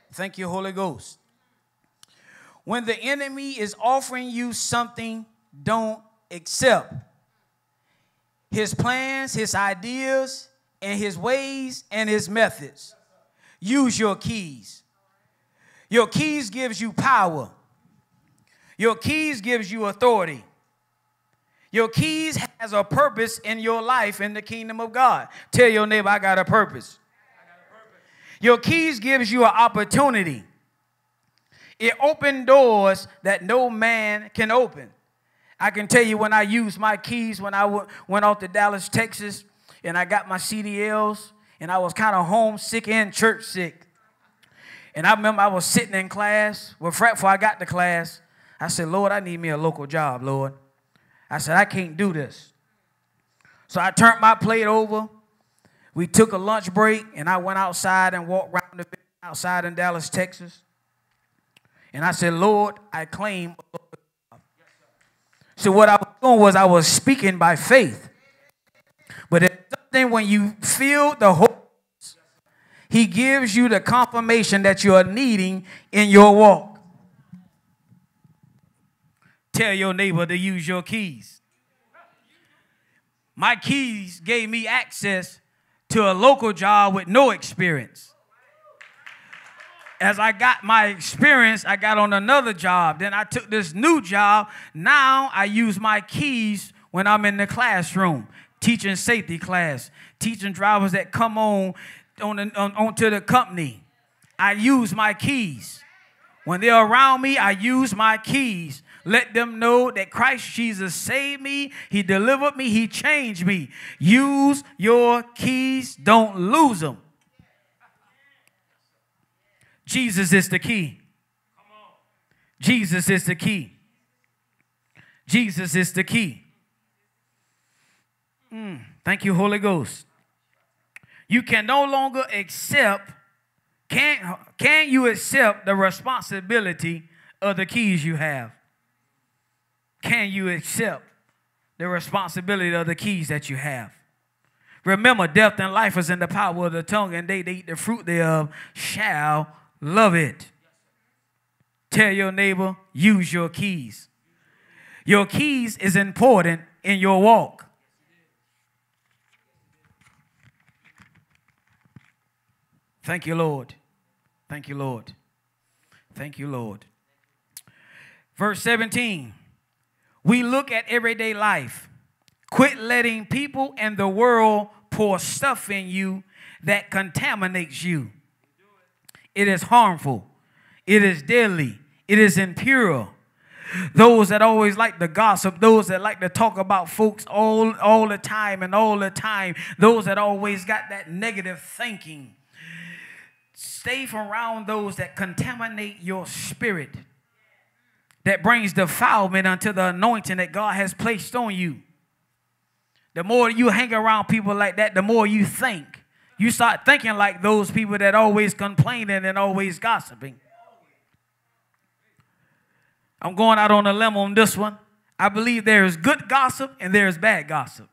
D: Thank you, Holy Ghost. When the enemy is offering you something, don't accept his plans, his ideas, and his ways and his methods. Use your keys. Your keys gives you power. Your keys gives you authority. Your keys has a purpose in your life in the kingdom of God. Tell your neighbor, I got a purpose. I got a purpose. Your keys gives you an opportunity. It opens doors that no man can open. I can tell you when I used my keys when I went off to Dallas, Texas, and I got my C D Ls, and I was kind of homesick and church sick. And I remember I was sitting in class. Well, right before I got to class, I said, Lord, I need me a local job, Lord. I said, I can't do this. So I turned my plate over. We took a lunch break, and I went outside and walked around the outside in Dallas, Texas. And I said, Lord, I claim a local job. So what I was doing was I was speaking by faith. But it's something when you feel the Holy Ghost, he gives you the confirmation that you are needing in your walk. Tell your neighbor to use your keys. My keys gave me access to a local job with no experience. As I got my experience, I got on another job. Then I took this new job. Now I use my keys when I'm in the classroom, teaching safety class, teaching drivers that come on, on, the, on onto the company. I use my keys. When they're around me, I use my keys. Let them know that Christ Jesus saved me. He delivered me. He changed me. Use your keys. Don't lose them. Jesus is the key. Jesus is the key. Jesus is the key. Mm, thank you, Holy Ghost. You can no longer accept, can, can you accept the responsibility of the keys you have? Can you accept the responsibility of the keys that you have? Remember, death and life is in the power of the tongue, and they that eat the fruit thereof shall love it. Tell your neighbor, use your keys. Your keys is important in your walk. Thank you, Lord. Thank you, Lord. Thank you, Lord. Verse seventeen. We look at everyday life. Quit letting people and the world pour stuff in you that contaminates you. It is harmful. It is deadly. It is impure. Those that always like to gossip, those that like to talk about folks all, all the time and all the time, those that always got that negative thinking. Stay from around those that contaminate your spirit, that brings defilement unto the anointing that God has placed on you. The more you hang around people like that, the more you think. You start thinking like those people that always complaining and always gossiping. I'm going out on a limb on this one. I believe there is good gossip and there is bad gossip.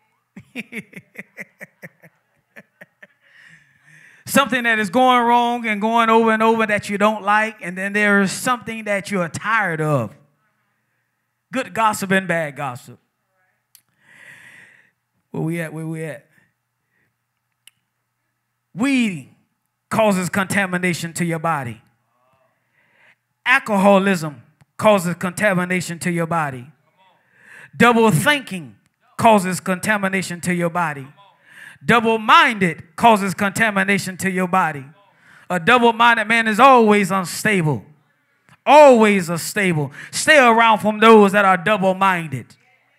D: Something that is going wrong and going over and over that you don't like, and then there is something that you are tired of. Good gossip and bad gossip. Where we at? Where we at? Weed causes contamination to your body. Alcoholism causes contamination to your body. Double thinking causes contamination to your body. Double-minded causes contamination to your body. A double-minded man is always unstable. Always unstable. Stay around from those that are double-minded.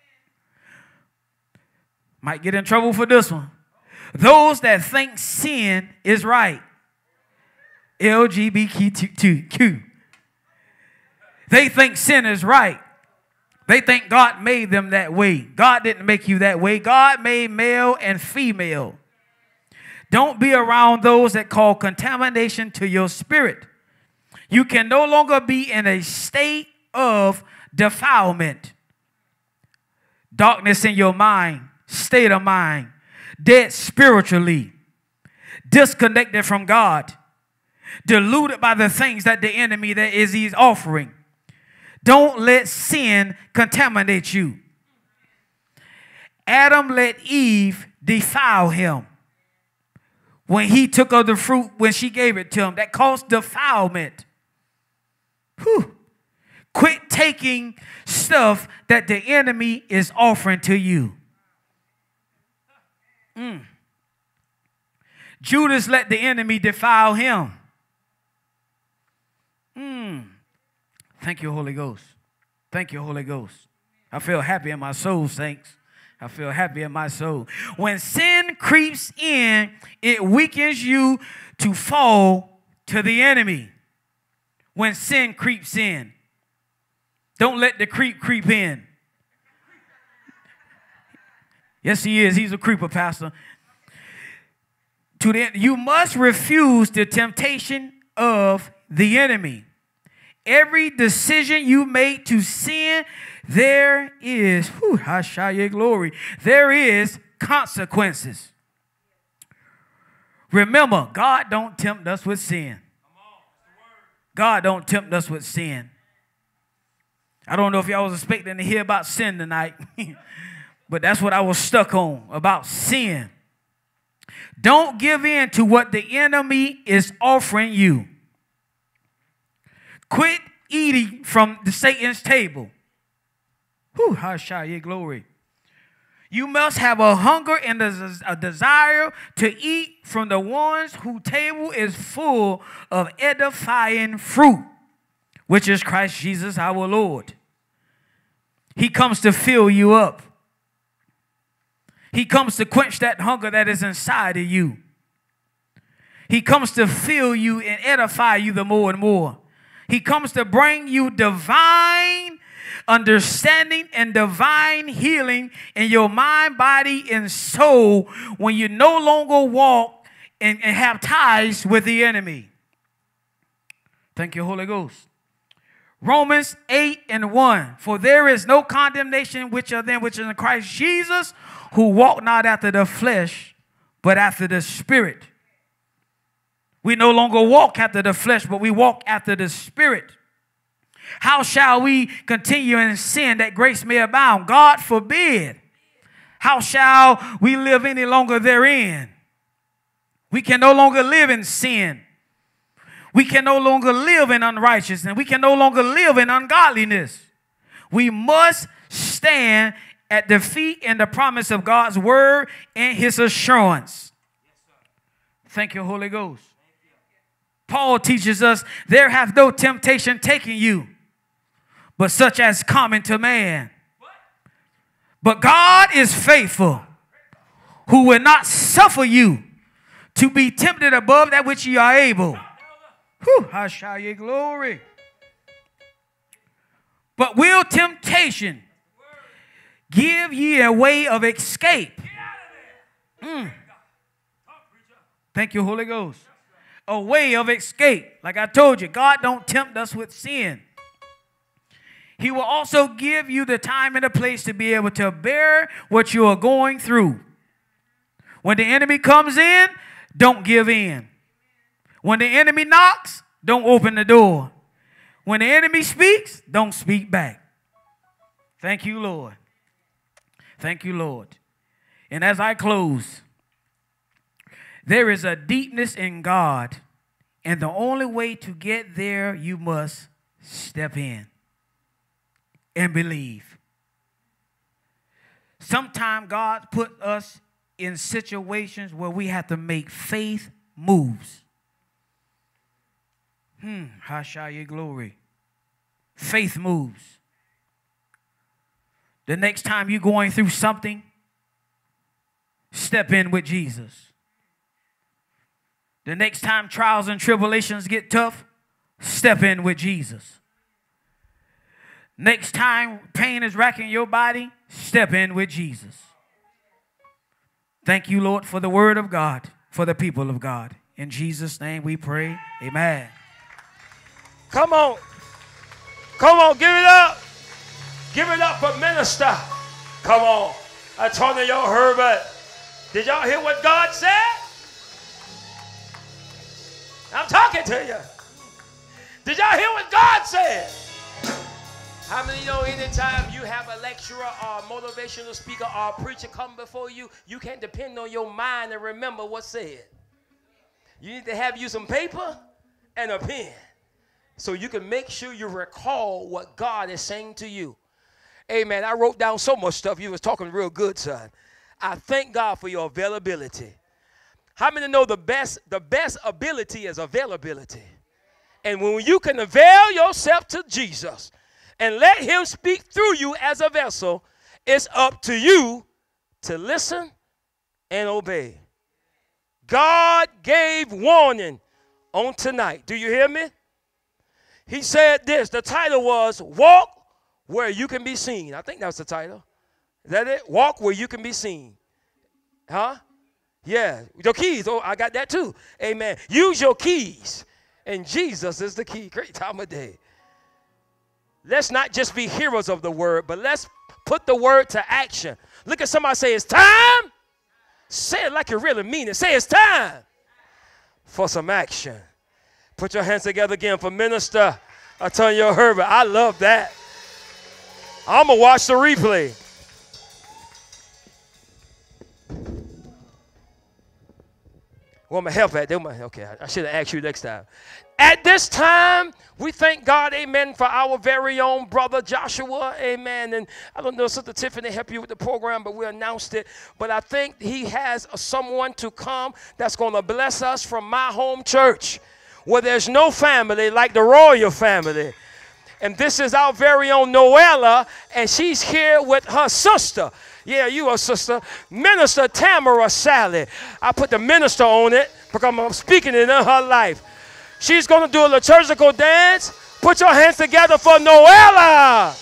D: Might get in trouble for this one. Those that think sin is right. L G B T Q. They think sin is right. They think God made them that way. God didn't make you that way. God made male and female. Don't be around those that cause contamination to your spirit. You can no longer be in a state of defilement. Darkness in your mind, state of mind, dead spiritually, disconnected from God. deluded by the things that the enemy that is he's offering. Don't let sin contaminate you. Adam let Eve defile him when he took of the fruit, when she gave it to him. That caused defilement. Whew. Quit taking stuff that the enemy is offering to you. Mm. Judas let the enemy defile him. Mm. Thank you, Holy Ghost. Thank you, Holy Ghost. I feel happy in my soul, saints. I feel happy in my soul. When sin creeps in, it weakens you to fall to the enemy. When sin creeps in, don't let the creep creep in. Yes, he is. He's a creeper, Pastor. To the, you must refuse the temptation of the enemy. Every decision you make to sin, there is, whew, I shout your glory, there is consequences. Remember, God don't tempt us with sin. God don't tempt us with sin. I don't know if y'all was expecting to hear about sin tonight, but that's what I was stuck on, about sin. Don't give in to what the enemy is offering you. Quit eating from the Satan's table. Whew, I shout your glory. You must have a hunger and a, a desire to eat from the ones whose table is full of edifying fruit, which is Christ Jesus our Lord. He comes to fill you up. He comes to quench that hunger that is inside of you. He comes to fill you and edify you the more and more. He comes to bring you divine understanding and divine healing in your mind, body, and soul when you no longer walk and, and have ties with the enemy. Thank you, Holy Ghost. Romans eight and one. For there is no condemnation which are them which are in Christ Jesus, who walk not after the flesh, but after the Spirit. We no longer walk after the flesh, but we walk after the Spirit. How shall we continue in sin that grace may abound? God forbid. How shall we live any longer therein? We can no longer live in sin. We can no longer live in unrighteousness. We can no longer live in ungodliness. We must stand at the feet and the promise of God's word and his assurance. Thank you, Holy Ghost. Paul teaches us, there hath no temptation taken you, but such as common to man. But God is faithful, who will not suffer you to be tempted above that which ye are able. Whew, I shout ye glory. But will temptation give ye a way of escape? Mm. Thank you, Holy Ghost. A way of escape. Like I told you, God don't tempt us with sin. He will also give you the time and the place to be able to bear what you are going through. When the enemy comes in, don't give in. When the enemy knocks, don't open the door. When the enemy speaks, don't speak back. Thank you, Lord. Thank you, Lord. And as I close, there is a deepness in God, and the only way to get there, you must step in and believe. Sometimes God put us in situations where we have to make faith moves. Hmm, how shall you glory? Faith moves. The next time you're going through something, step in with Jesus. The next time trials and tribulations get tough, step in with Jesus. Next time pain is racking your body, step in with Jesus. Thank you, Lord, for the word of God, for the people of God. In Jesus' name we pray. Amen.
A: Come on. Come on, give it up. Give it up for minister. Come on. I told you y'all heard, but did y'all hear what God said? I'm talking. talking to you. Did y'all hear what God said? How many know anytime you have a lecturer or a motivational speaker or a preacher come before you, you can't depend on your mind and remember what's said. You need to have you some paper and a pen so you can make sure you recall what God is saying to you. Amen. I wrote down so much stuff. You was talking real good, son. I thank God for your availability. How many know the best, the best ability is availability? And when you can avail yourself to Jesus and let him speak through you as a vessel, it's up to you to listen and obey. God gave warning on tonight. Do you hear me? He said this. The title was Walk Where You Can Be Seen. I think that's the title. Is that it? Walk Where You Can Be Seen. Huh? Yeah. Your keys. Oh, I got that too. Amen. Use your keys. And Jesus is the key. Great time of day. Let's not just be hearers of the word, but let's put the word to action. Look at somebody say, it's time. Say it like you really mean it. Say it's time for some action. Put your hands together again for Minister Antonio Herbert. I love that. I'm going to watch the replay. Where my help at? Okay, I should have asked you next time. At this time, we thank God, amen, for our very own brother Joshua, amen. And I don't know, Sister Tiffany help you with the program, but we announced it. But I think he has someone to come that's going to bless us from my home church, where there's no family like the royal family. And this is our very own Noella, and she's here with her sister. Yeah, you are sister. Minister Tamara Sally. I put the minister on it because I'm speaking it in her life. She's going to do a liturgical dance. Put your hands together for Noella.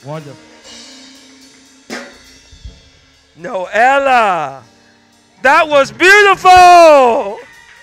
A: Wonderful. Noella, that was beautiful.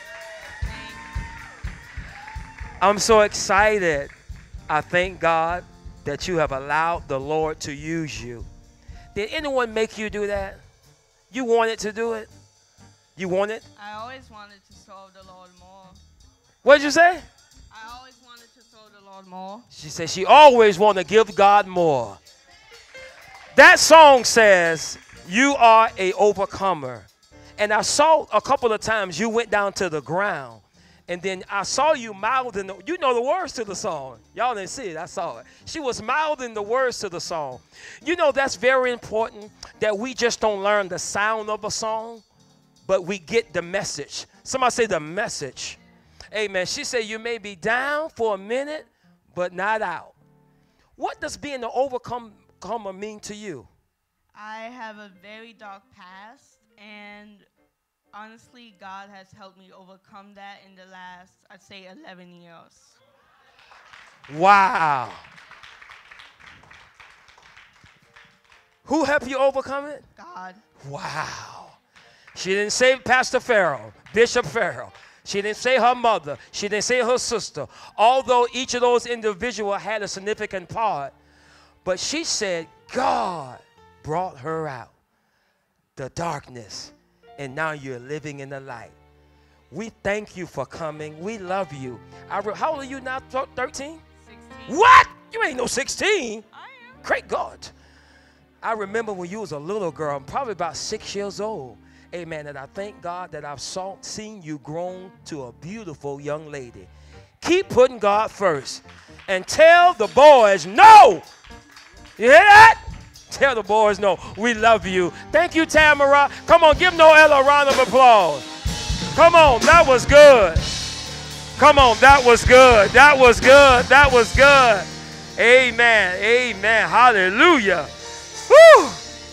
A: I'm so excited. I thank God that you have allowed the Lord to use you. Did anyone make you do that? You wanted to do it? You wanted?
C: I always wanted to serve the Lord more.
A: What did you say?
C: I always wanted to serve the Lord more.
A: She said she always wanted to give God more. That song says, you are a overcomer. And I saw a couple of times you went down to the ground. And then I saw you mouthing, the, you know the words to the song. Y'all didn't see it, I saw it. She was mouthing the words to the song. You know, that's very important that we just don't learn the sound of a song, but we get the message. Somebody say the message. Amen. She said you may be down for a minute, but not out. What does being an overcomer mean to you?
C: I have a very dark past, and honestly, God has helped me overcome that in the last, I'd say, eleven years.
A: Wow. Who helped you overcome it?
C: God.
A: Wow. She didn't say Pastor Farrell, Bishop Farrell. She didn't say her mother. She didn't say her sister. Although each of those individuals had a significant part, but she said God brought her out the darkness, and now you're living in the light. We thank you for coming. We love you. I re- How old are you now? thirteen?
C: sixteen.
A: What? You ain't no sixteen.
C: I am.
A: Great God. I remember when you was a little girl, probably about six years old. Amen. And I thank God that I've saw, seen you grown to a beautiful young lady. Keep putting God first. And tell the boys no. You hear that? Tell the boys no. We love you. Thank you, Tamara. Come on, give Noella a round of applause. Come on, that was good. Come on, that was good. That was good. That was good. Amen. Amen. Hallelujah. Woo.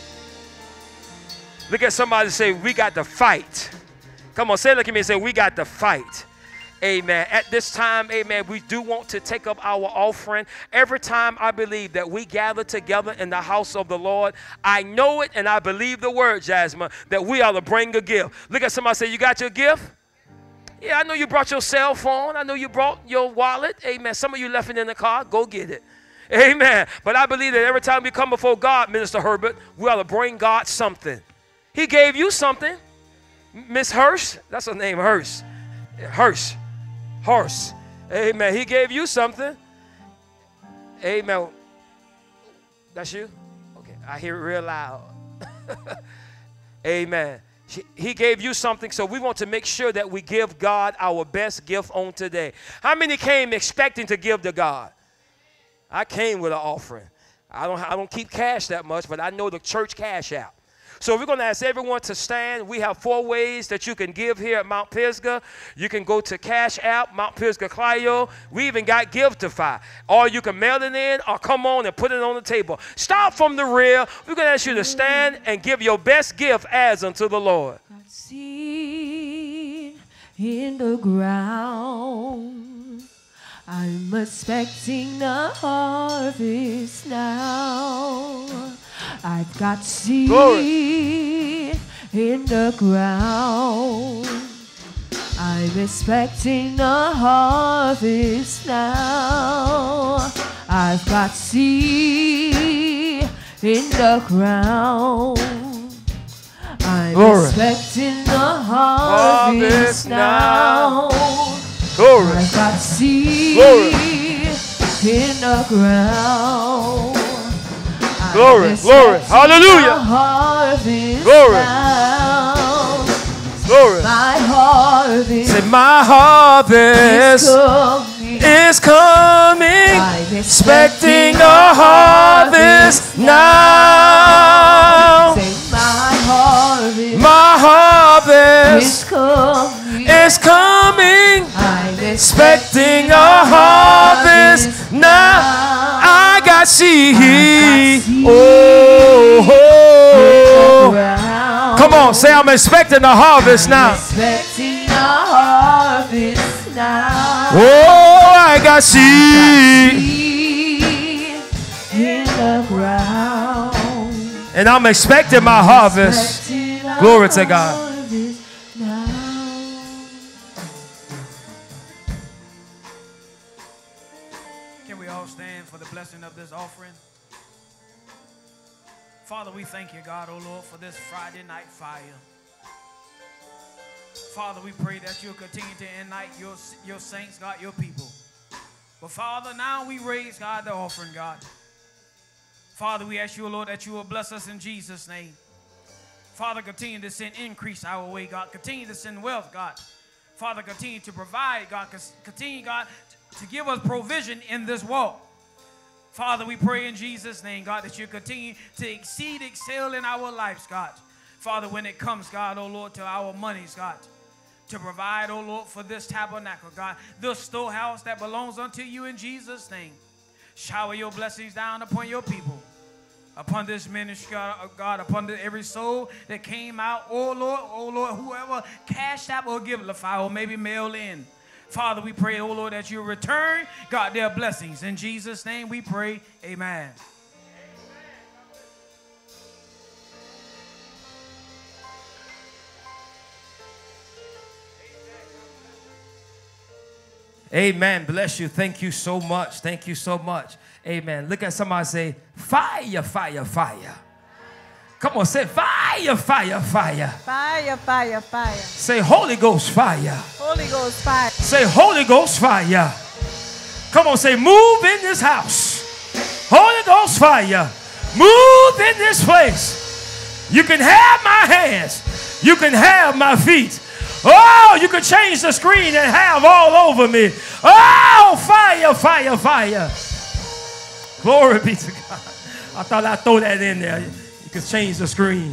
A: Look at somebody and say, we got to fight. Come on, say it like me and say, we got to fight. Amen. At this time, amen, we do want to take up our offering. Every time I believe that we gather together in the house of the Lord, I know it and I believe the word, Jasmine, that we ought to bring a gift. Look at somebody and say, you got your gift? Yeah, I know you brought your cell phone. I know you brought your wallet. Amen. Some of you left it in the car. Go get it. Amen. But I believe that every time we come before God, Minister Herbert, we ought to bring God something. He gave you something. Miss Hirsch, that's her name, Hirsch. Hirsch. Horse. Amen. He gave you something. Amen. That's you? Okay. I hear it real loud. Amen. He gave you something, so we want to make sure that we give God our best gift on today. How many came expecting to give to God? I came with an offering. I don't, I don't keep cash that much, but I know the church cash out. So we're going to ask everyone to stand. We have four ways that you can give here at Mount Pisgah. You can go to Cash App, MtPisgahClyo. We even got Givetify. Or you can mail it in or come on and put it on the table. Start from the rear. We're going to ask you to stand and give your best gift as unto the Lord.
C: Seed in the ground, I'm expecting a harvest now. I've got seed Glory. In the ground. I'm expecting a harvest now. I've got seed in the ground. I'm Glory. Expecting a harvest, harvest now. Glory. I've got seed Glory. In the ground.
A: Glory, glory, hallelujah. Glory. Glory.
C: My harvest.
A: Say, my harvest is coming. I'm expecting a harvest now.
C: Say, my harvest.
A: My harvest
C: is coming.
A: Is coming.
C: I'm
A: expecting a harvest now. I got seed. Oh, oh. Come on, say I'm expecting a harvest now.
C: Expecting a harvest now.
A: Oh, I got seed
C: in the ground.
A: And I'm expecting my harvest. Glory to God.
D: Can we all stand for the blessing of this offering? Father, we thank you, God, oh Lord, for this Friday night fire. Father, we pray that you'll continue to unite your, your saints, God, your people. But Father, now we raise, God, the offering, God. Father, we ask you, Lord, that you will bless us in Jesus' name. Father, continue to send increase our way, God. Continue to send wealth, God. Father, continue to provide, God. Continue, God, to give us provision in this walk. Father, we pray in Jesus' name, God, that you continue to exceed, excel in our lives, God. Father, when it comes, God, oh Lord, to our monies, God, to provide, oh Lord, for this tabernacle, God, this storehouse that belongs unto you in Jesus' name. Shower your blessings down upon your people, upon this ministry, God, God upon the, every soul that came out, oh Lord, oh Lord, whoever cashed out or givelify or maybe mail in. Father, we pray, oh Lord, that you return, God, their blessings. In Jesus' name we pray, amen.
A: Amen. Bless you. Thank you so much. Thank you so much. Amen. Look at somebody, say, fire, fire, fire. Come on, say fire, fire, fire.
B: Fire, fire, fire.
A: Say Holy Ghost fire.
B: Holy Ghost fire.
A: Say Holy Ghost fire. Come on, say move in this house. Holy Ghost fire. Move in this place. You can have my hands. You can have my feet. Oh, you can change the screen and have all over me. Oh, fire, fire, fire. Glory be to God. I thought I'd throw that in there. You can change the screen.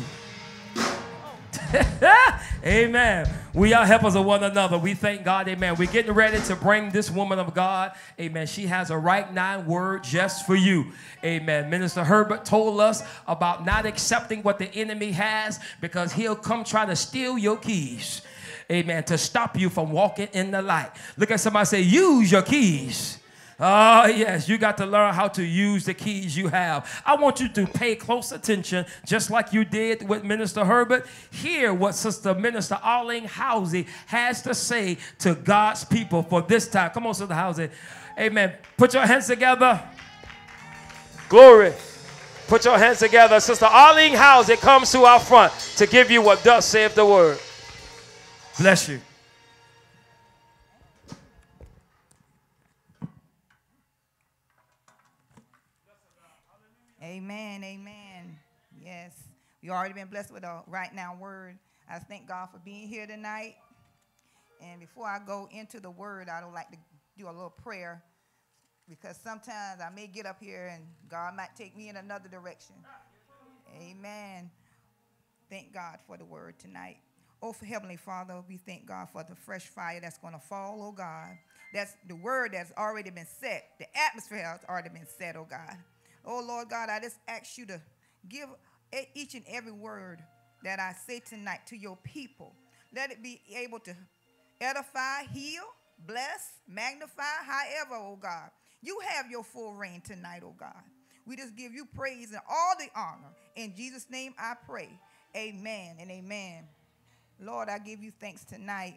A: Amen. We are helpers of one another. We thank God. Amen. We're getting ready to bring this woman of God. Amen. She has a right nine word just for you. Amen. Minister Herbert told us about not accepting what the enemy has because he'll come try to steal your keys. Amen. To stop you from walking in the light. Look at somebody, say, use your keys. Oh, yes, you got to learn how to use the keys you have. I want you to pay close attention, just like you did with Minister Herbert. Hear what Sister Minister Arlene Housey has to say to God's people for this time. Come on, Sister Housey. Amen. Put your hands together. Glory. Put your hands together. Sister Arlene Housey comes to our front to give you what thus saith the word. Bless you.
F: Amen, amen. Yes, we already been blessed with a right now word. I thank God for being here tonight. And before I go into the word, I would like to do a little prayer because sometimes I may get up here and God might take me in another direction. Amen. Thank God for the word tonight. Oh, for Heavenly Father, we thank God for the fresh fire that's going to fall, oh God. That's the word that's already been set. The atmosphere has already been set, oh God. Oh, Lord God, I just ask you to give each and every word that I say tonight to your people. Let it be able to edify, heal, bless, magnify, however, oh God. You have your full reign tonight, oh God. We just give you praise and all the honor. In Jesus' name I pray. Amen and amen. Lord, I give you thanks tonight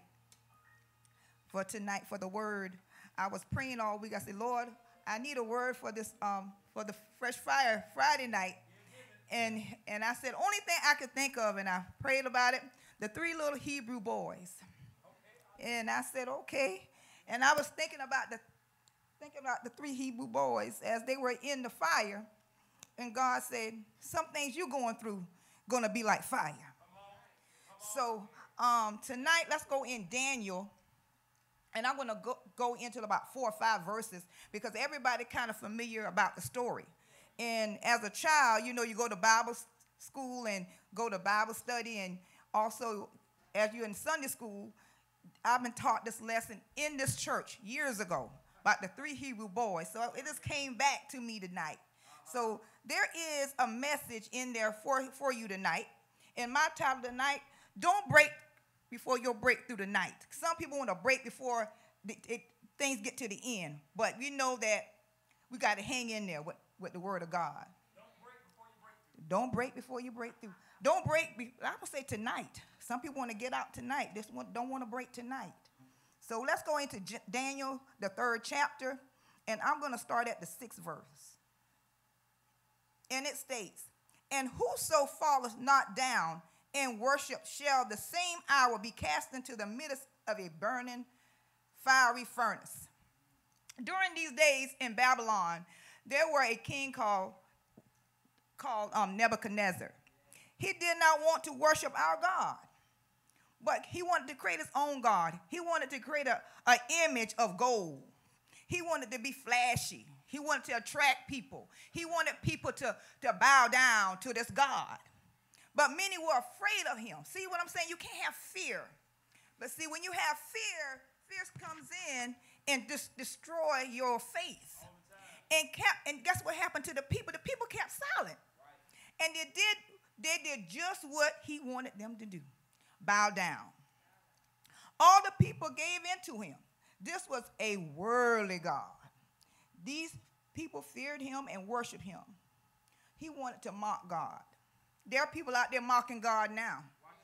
F: for tonight for the word. I was praying all week. I said, Lord, I need a word for this um for the Fresh Fire Friday night. And and I said, only thing I could think of, and I prayed about it, the three little Hebrew boys. And I said, okay. And I was thinking about the thinking about the three Hebrew boys as they were in the fire. And God said, some things you're going through gonna be like fire. So um, tonight, let's go in Daniel, and I'm going to go, go into about four or five verses because everybody kind of familiar about the story. And as a child, you know, you go to Bible school and go to Bible study, and also as you're in Sunday school, I've been taught this lesson in this church years ago about the three Hebrew boys. So it just came back to me tonight. So there is a message in there for, for you tonight. And my title tonight, don't break before your breakthrough tonight. Some people want to break before the, it, things get to the end. But we know that we got to hang in there with, with the word of God. Don't break before you break through. Don't break before you break through. Don't break. Be, I would say tonight. Some people want to get out tonight. This one don't want to break tonight. So let's go into J- Daniel, the third chapter, and I'm going to start at the sixth verse. And it states, and whoso falleth not down and worship shall the same hour be cast into the midst of a burning fiery furnace. During these days in Babylon, there were a king called, called um, Nebuchadnezzar. He did not want to worship our God, but he wanted to create his own God. He wanted to create an image of gold. He wanted to be flashy. He wanted to attract people. He wanted people to, to bow down to this God. But many were afraid of him. See what I'm saying? You can't have fear. But see, when you have fear, fear comes in and dis- destroy your faith. And, kept, and guess what happened to the people? The people kept silent. And they did, they did just what he wanted them to do. Bow down. All the people gave in to him. This was a worldly God. These people feared him and worshiped him. He wanted to mock God. There are people out there mocking God now.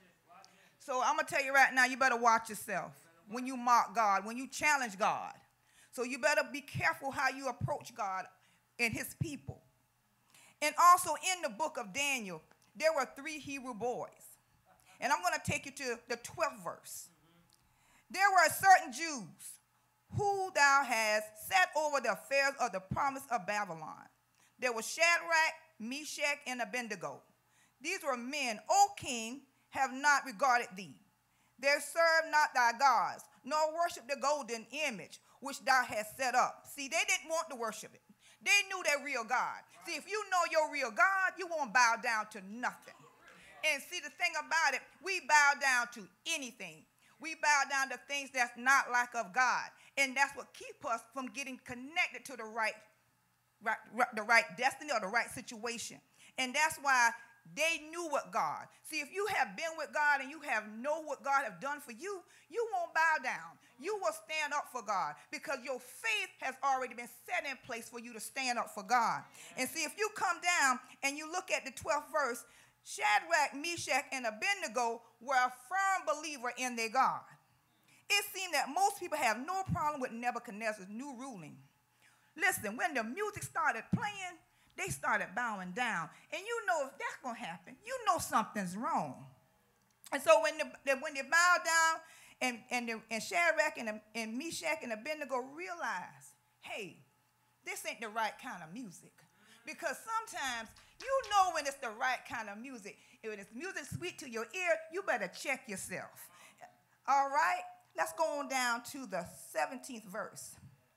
F: So I'm going to tell you right now, you better watch yourself when you mock God, when you challenge God. So you better be careful how you approach God and his people. And also in the book of Daniel, there were three Hebrew boys. And I'm going to take you to the twelfth verse. There were certain Jews who thou hast set over the affairs of the promise of Babylon. There was Shadrach, Meshach, and Abednego. These were men, O king, have not regarded thee. They serve not thy gods, nor worship the golden image which thou hast set up. See, they didn't want to worship it. They knew their real God. See, if you know your real God, you won't bow down to nothing. And see, the thing about it, we bow down to anything. We bow down to things that's not like of God. And that's what keeps us from getting connected to the right, right, right, the right destiny or the right situation. And that's why they knew what God. See, if you have been with God and you have know what God have done for you, you won't bow down. You will stand up for God because your faith has already been set in place for you to stand up for God. And see, if you come down and you look at the twelfth verse, Shadrach, Meshach, and Abednego were a firm believer in their God. It seemed that most people have no problem with Nebuchadnezzar's new ruling. Listen, when the music started playing, they started bowing down. And you know if that's going to happen, you know something's wrong. And so when, the, the, when they bowed down and, and, the, and Shadrach and, and Meshach and Abednego realized, hey, this ain't the right kind of music. Because sometimes you know when it's the right kind of music. If it's music sweet to your ear, you better check yourself. All right? Let's go on down to the seventeenth verse.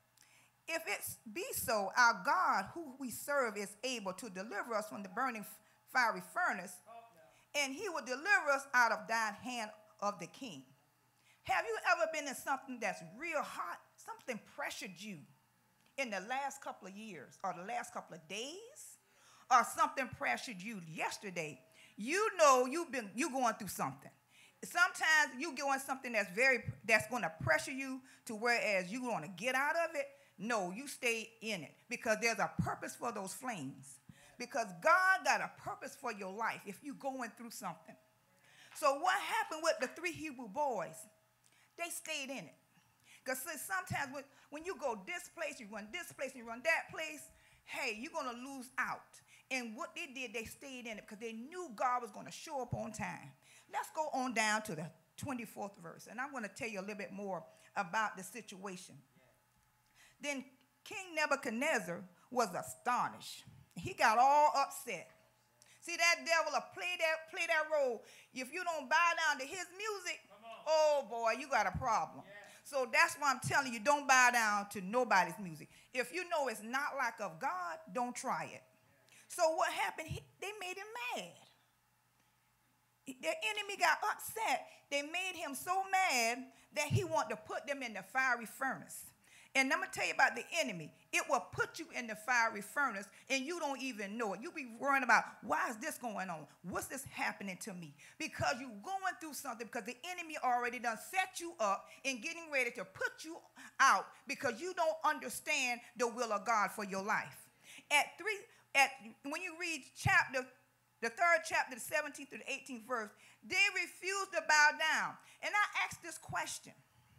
F: If it be so, our God, who we serve, is able to deliver us from the burning fiery furnace, and he will deliver us out of thine hand of the king. Have you ever been in something that's real hot? Something pressured you in the last couple of years or the last couple of days? Or something pressured you yesterday? You know you've been you going through something. Sometimes you going something that's very that's going to pressure you to whereas you want to get out of it. No, you stay in it because there's a purpose for those flames. Because God got a purpose for your life if you're going through something. So what happened with the three Hebrew boys? They stayed in it. Because sometimes when, when you go this place, you run this place, and you run that place, hey, you're going to lose out. And what they did, they stayed in it because they knew God was going to show up on time. Let's go on down to the twenty-fourth verse, and I'm going to tell you a little bit more about the situation. Then King Nebuchadnezzar was astonished. He got all upset. See, that devil will play that, play that role. If you don't bow down to his music, oh, boy, you got a problem. Yeah. So that's why I'm telling you, don't bow down to nobody's music. If you know it's not like of God, don't try it. So what happened? He, they made him mad. Their enemy got upset. They made him so mad that he wanted to put them in the fiery furnace. And I'm going to tell you about the enemy. It will put you in the fiery furnace, and you don't even know it. You'll be worrying about, why is this going on? What's this happening to me? Because you're going through something because the enemy already done set you up and getting ready to put you out because you don't understand the will of God for your life. At three, at when you read chapter the third chapter, the seventeenth to the eighteenth verse, they refused to bow down. And I asked this question.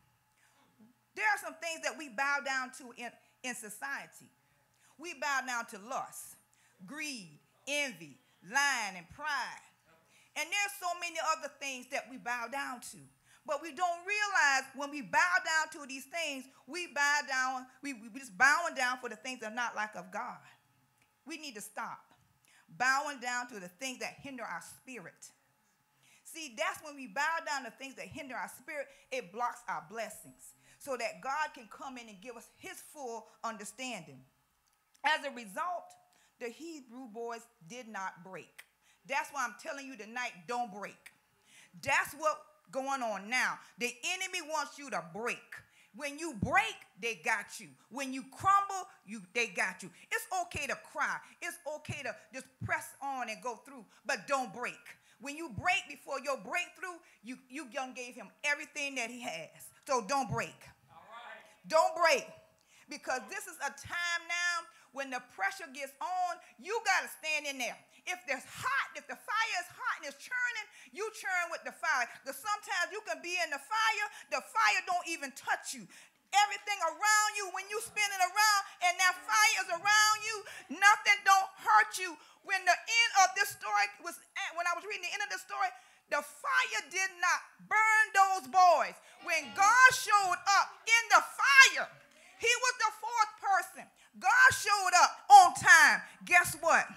F: There are some things that we bow down to in, in society. We bow down to lust, greed, envy, lying, and pride. And there's so many other things that we bow down to. But we don't realize when we bow down to these things, we bow down, we, we just bowing down for the things that are not like of God. We need to stop bowing down to the things that hinder our spirit. See, that's when we bow down to things that hinder our spirit, it blocks our blessings so that God can come in and give us his full understanding. As a result, the Hebrew boys did not break. That's why I'm telling you tonight, don't break. That's what's going on now. The enemy wants you to break. When you break, they got you. When you crumble, you they got you. It's okay to cry. It's okay to just press on and go through, but don't break. When you break before your breakthrough, you, you done gave him everything that he has. So don't break. All right. Don't break. Because this is a time now when the pressure gets on, you got to stand in there. If there's hot, if the fire is hot and it's churning, you churn with the fire. Because sometimes you can be in the fire, the fire don't even touch you. Everything around you, when you spinning around and that fire is around you, nothing don't hurt you. When the end of this story was, when I was reading the end of the story, the fire did not burn those boys. When God showed up in the fire, he was the fourth person. God showed up on time. Guess what?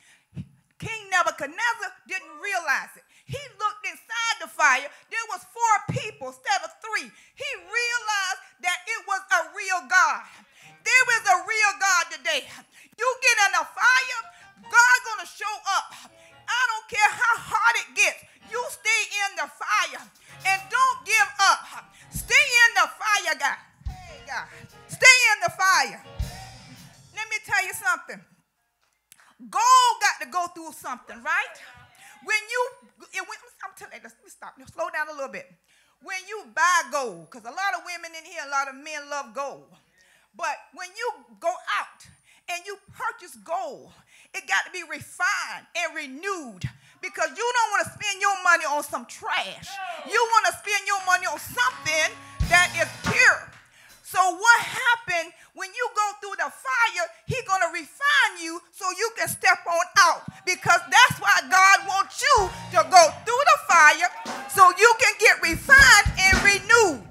F: King Nebuchadnezzar didn't realize it. He looked inside the fire. There was four people instead of three. He realized that it was a real God. There is a real God today. You get in the fire, God's going to show up. I don't care how hard it gets. You stay in the fire and don't give up. Stay in the fire, God. Hey, God. Stay in the fire. Let me tell you something. Gold got to go through something, right? When you, it, I'm telling you, let me stop. Let's slow down a little bit. When you buy gold, because a lot of women in here, a lot of men love gold. But when you go out and you purchase gold, it got to be refined and renewed because you don't want to spend your money on some trash. You want to spend your money on something that is pure. So what happened when you go through the fire, he's going to refine you so you can step on out because that's why God wants you to go through the fire so you can get refined and renewed.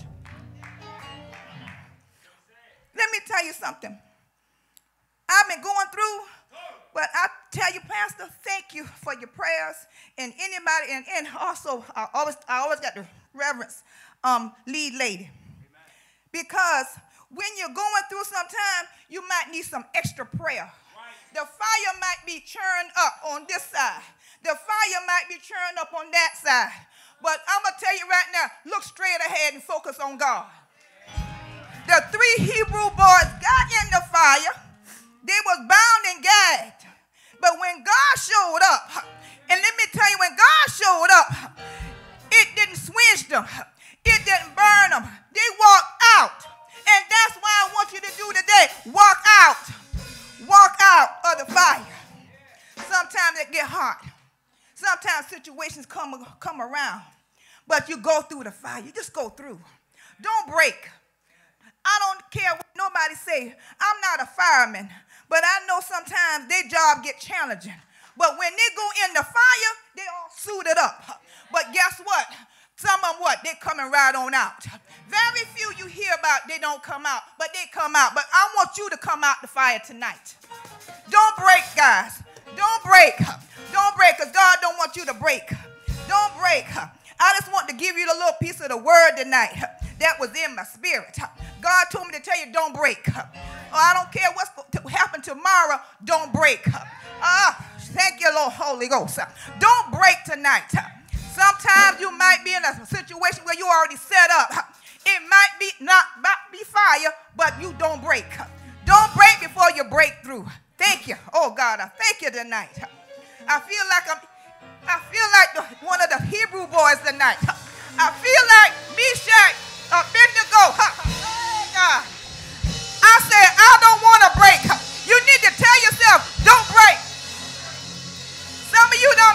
F: Let me tell you something. I've been going through, but I tell you, Pastor, thank you for your prayers and anybody, and, and also I always, I always got the reverence um, lead lady. Because when you're going through sometime, you might need some extra prayer. Right. The fire might be churned up on this side. The fire might be churned up on that side. But I'm going to tell you right now, look straight ahead and focus on God. The three Hebrew boys got in the fire. They was bound and gagged. But when God showed up, and let me tell you, when God showed up, it didn't swinge them. It didn't burn them. They walked out. And that's why I want you to do today. Walk out. Walk out of the fire. Sometimes it get hot. Sometimes situations come, come around. But you go through the fire. You just go through. Don't break. I don't care what nobody say. I'm not a fireman. But I know sometimes their job get challenging. But when they go in the fire, they all suited up. But guess what? Some of them, what? They coming right on out. Very few you hear about, they don't come out, but they come out. But I want you to come out the fire tonight. Don't break, guys. Don't break. Don't break, because God don't want you to break. Don't break. I just want to give you the little piece of the word tonight that was in my spirit. God told me to tell you, don't break. Oh, I don't care what's going to happen tomorrow. Don't break. Ah, thank you, Lord Holy Ghost. Don't break tonight. Sometimes you might be in a situation where you already set up. It might be not, not be fire, but you don't break. Don't break before you break through. Thank you. Oh, God, I thank you tonight. I feel like I'm, I feel like the, one of the Hebrew boys tonight. I feel like Meshach, Abednego. Oh, God. I said, I don't want to break. You need to tell yourself, don't break. Some of you don't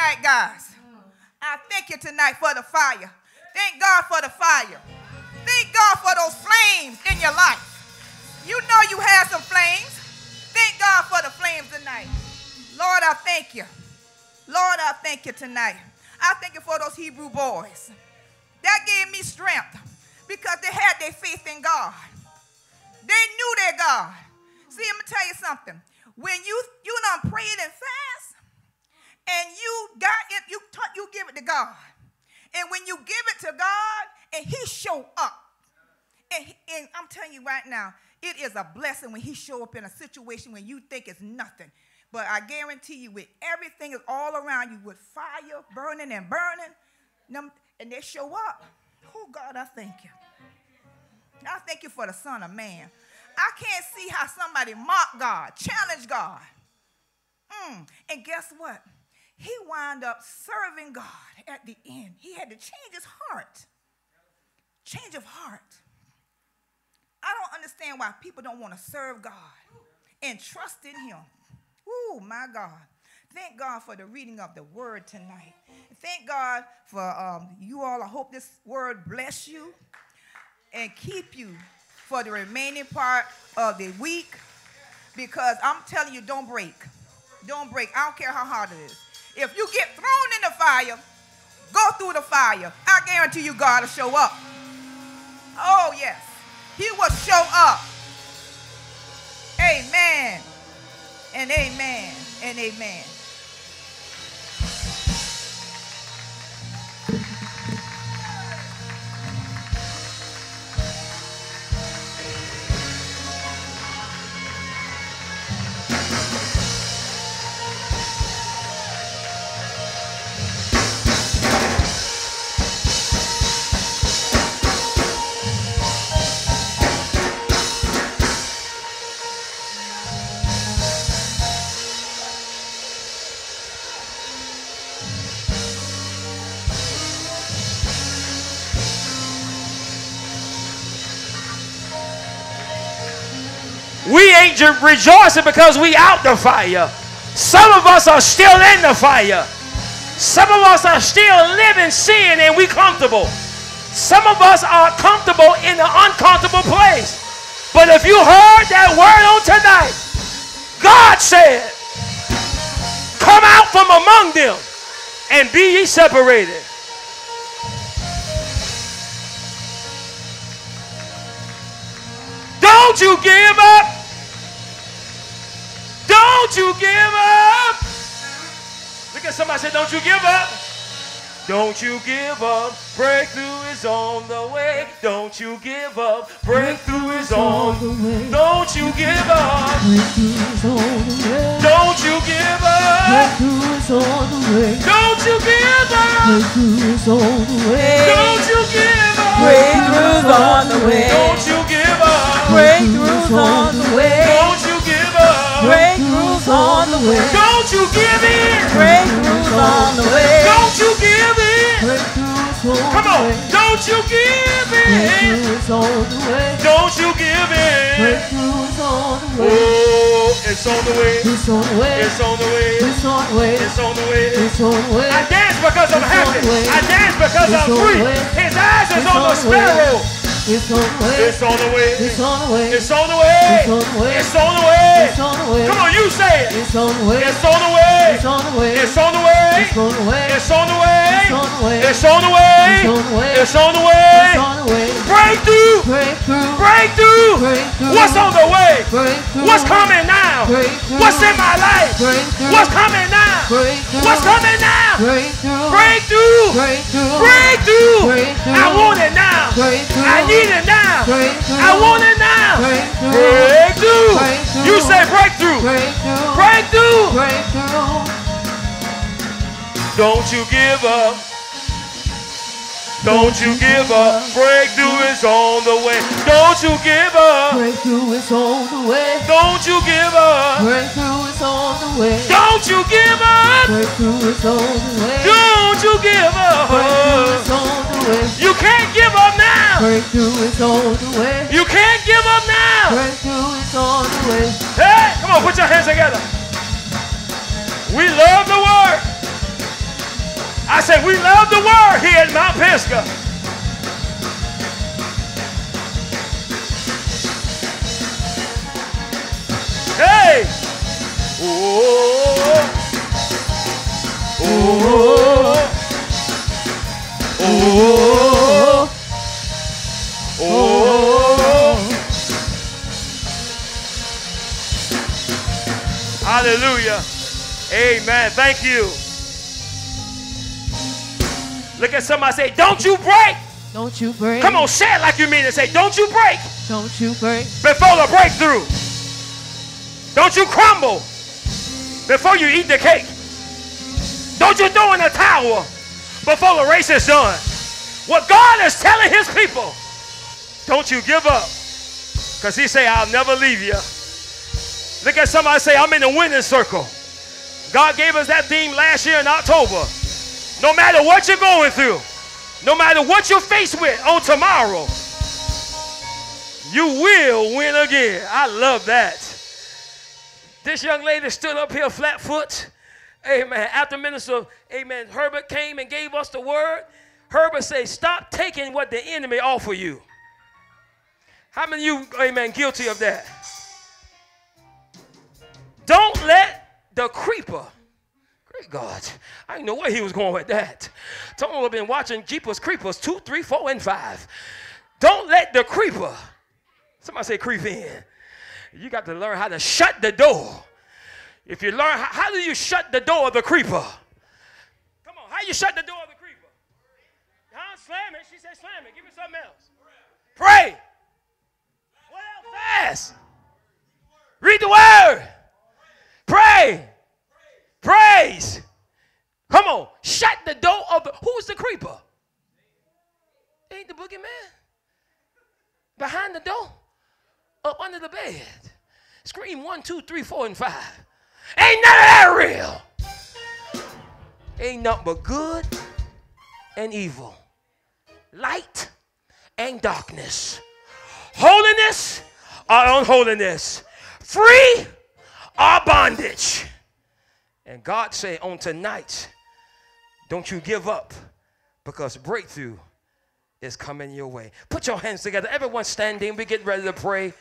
F: tonight, guys. I thank you tonight for the fire. Thank God for the fire. Thank God for those flames in your life. You know you have some flames. Thank God for the flames tonight. Lord, I thank you. Lord, I thank you tonight. I thank you for those Hebrew boys. That gave me strength because they had their faith in God. They knew their God. See, I'm going to tell you something. When you, you done prayed and fast, and you got it, you, you give it to God. And when you give it to God, and he show up, and, and I'm telling you right now, it is a blessing when he show up in a situation when you think it's nothing. But I guarantee you, with everything is all around you, with fire burning and burning, and they show up. Oh, God, I thank you. I thank you for the Son of Man. I can't see how somebody mock God, challenge God. Mm. And guess what? He wound up serving God at the end. He had to change his heart. Change of heart. I don't understand why people don't want to serve God and trust in him. Ooh, my God. Thank God for the reading of the word tonight. Thank God for um, you all. I hope this word bless you and keep you for the remaining part of the week, because I'm telling you, don't break. Don't break. I don't care how hard it is. If you get thrown in the fire, go through the fire. I guarantee you God will show up. Oh, yes. He will show up. Amen. And amen. And amen.
A: We ain't rejoicing because we out the fire. Some of us are still in the fire. Some of us are still living sin and we comfortable. Some of us are comfortable in an uncomfortable place. But if you heard that word on tonight, God said, come out from among them and be ye separated. Don't you give up. Don't you give up. Look at somebody, say, don't you give up. Don't you give up. Breakthrough is on the way. Don't you give up. Breakthrough is on the way. Don't you give up. Don't you give up. Breakthrough is on the way. Don't you give up. Breakthrough is on the way. Don't you give up.
G: Breakthrough's on the way.
A: Don't you give up.
G: Breakthrough's on the way.
A: Don't you give up.
G: Breakthrough's on the way.
A: Don't you give in.
G: Breakthrough's on the way.
A: Don't you give in. Come on. Don't you give in. Don't you give in. Oh, it's on the way. It's on the way. It's on the way. It's on the way. It's on the way. It's on the way. I dance because I'm happy. I dance because I'm free. His eyes is on the sparrow. It's on the way. It's on the way. It's on the way. It's on the way. It's on the way. It's on the way. Come on, you say it. It's on the way. It's on the way. It's on the way. It's on the way. It's on the way. It's on the way. It's on the way. It's on the way. Breakthrough. Breakthrough. Breakthrough. What's on the way? What's coming now? What's in my life? What's coming now? What's coming now? Breakthrough. Breakthrough. I want it now. I need it now. I want it now. Breakthrough. You say breakthrough. Breakthrough. Don't you give up. Don't you give up. Breakthrough is on the way. Don't you give up.
G: Breakthrough is on the way.
A: Don't you give up.
G: Breakthrough is on the way.
A: Don't you give up.
G: Breakthrough is on the way.
A: Don't you give up.
G: Breakthrough is on the way.
A: You can't give up now.
G: Breakthrough is on the way.
A: You can't give up now.
G: Breakthrough is on the way.
A: Hey, come on, put your hands together. We love the word. We love the word here at Mount Pisgah. Hey! Oh! Oh! Oh! Oh! Hallelujah. Amen. Thank you. Look at somebody, say, don't you break.
G: Don't you break.
A: Come on, say it like you mean it. Say, don't you break.
G: Don't you break.
A: Before the breakthrough. Don't you crumble before you eat the cake. Don't you throw in the towel before the race is done. What God is telling his people, don't you give up. Because he say, I'll never leave you. Look at somebody, say, I'm in the winning circle. God gave us that theme last year in October. No matter what you're going through, no matter what you're faced with on tomorrow, you will win again. I love that. This young lady stood up here flat foot. Amen. After Minister, amen, Herbert came and gave us the word. Herbert said, stop taking what the enemy offer you. How many of you, amen, guilty of that? Don't let the creeper, great God, I didn't know where he was going with that. Tony would have been watching Jeepers Creepers two, three, four, and five. Don't let the creeper, somebody say creep in. You got to learn how to shut the door. If you learn, how, how do you shut the door of the creeper? Come on, how you shut the door of the creeper? Huh? Slam it. She said slam it. Give me something else. Pray. What else? Fast. Read the word. Pray. Praise. Come on. Shut the door of the, who's the creeper? Ain't the boogeyman? Behind the door? Up under the bed. Scream one, two, three, four, and five. Ain't none of that real. Ain't nothing but good and evil. Light and darkness. Holiness or unholiness. Free or bondage. And God said on tonight, don't you give up, because breakthrough is coming your way. Put your hands together. Everyone standing. We get ready to pray.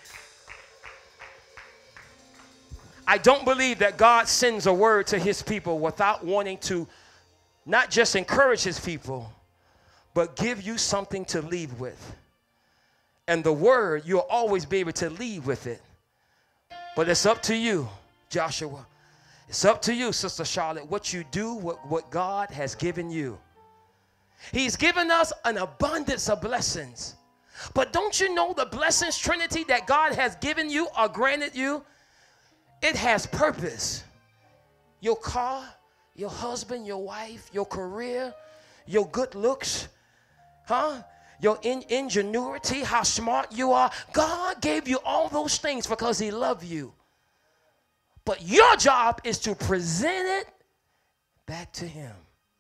A: I don't believe that God sends a word to his people without wanting to not just encourage his people, but give you something to leave with. And the word, you'll always be able to leave with it. But it's up to you, Joshua. It's up to you, Sister Charlotte, what you do, what, what God has given you. He's given us an abundance of blessings. But don't you know the blessings, Trinity, that God has given you or granted you? It has purpose. Your car, your husband, your wife, your career, your good looks, huh? Your in ingenuity, how smart you are. God gave you all those things because he loved you. But your job is to present it back to him.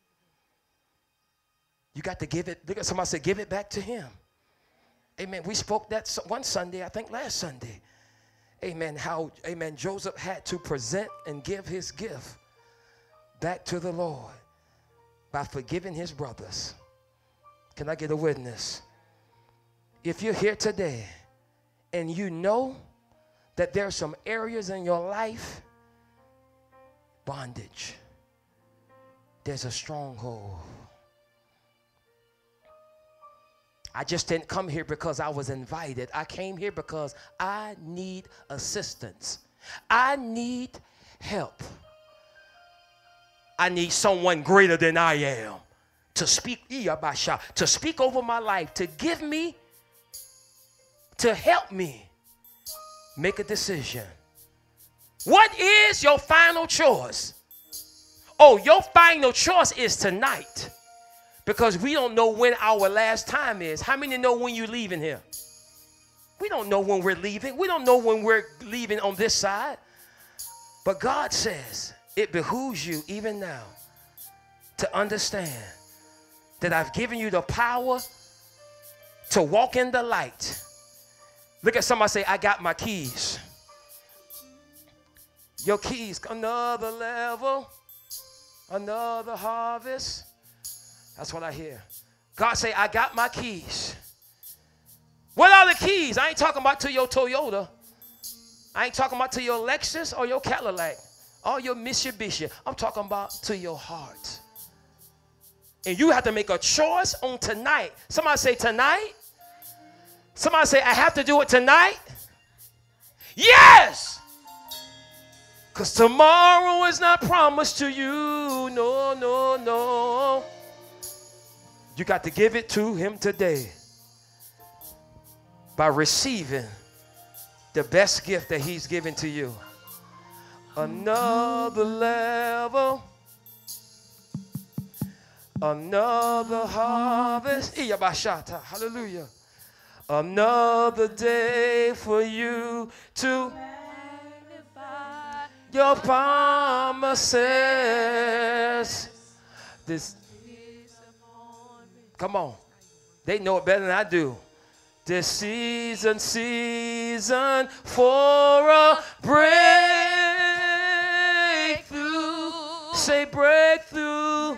A: You got to give it. Look at somebody say, give it back to him. Amen. We spoke that one Sunday, I think last Sunday. Amen. How, amen, Joseph had to present and give his gift back to the Lord by forgiving his brothers. Can I get a witness? If you're here today and you know that there are some areas in your life, bondage, there's a stronghold. I just didn't come here because I was invited. I came here because I need assistance. I need help. I need someone greater than I am to speak, to speak over my life, to give me, to help me make a decision. What is your final choice? Oh, your final choice is tonight. Because we don't know when our last time is. How many know when you're leaving here? We don't know when we're leaving. We don't know when we're leaving on this side. But God says it behooves you even now to understand that I've given you the power to walk in the light. Look at somebody, say, I got my keys. Your keys. Another level, another harvest. That's what I hear. God say, I got my keys. What are the keys? I ain't talking about to your Toyota. I ain't talking about to your Lexus or your Cadillac or your Mitsubishi. I'm talking about to your heart. And you have to make a choice on tonight. Somebody say tonight. Somebody say, I have to do it tonight. Yes. Because tomorrow is not promised to you. No, no, no. You got to give it to him today by receiving the best gift that he's given to you. Another level. Another harvest. Hallelujah. Another day for you to magnify your promises. This, come on. They know it better than I do. This season, season for a breakthrough. Say breakthrough.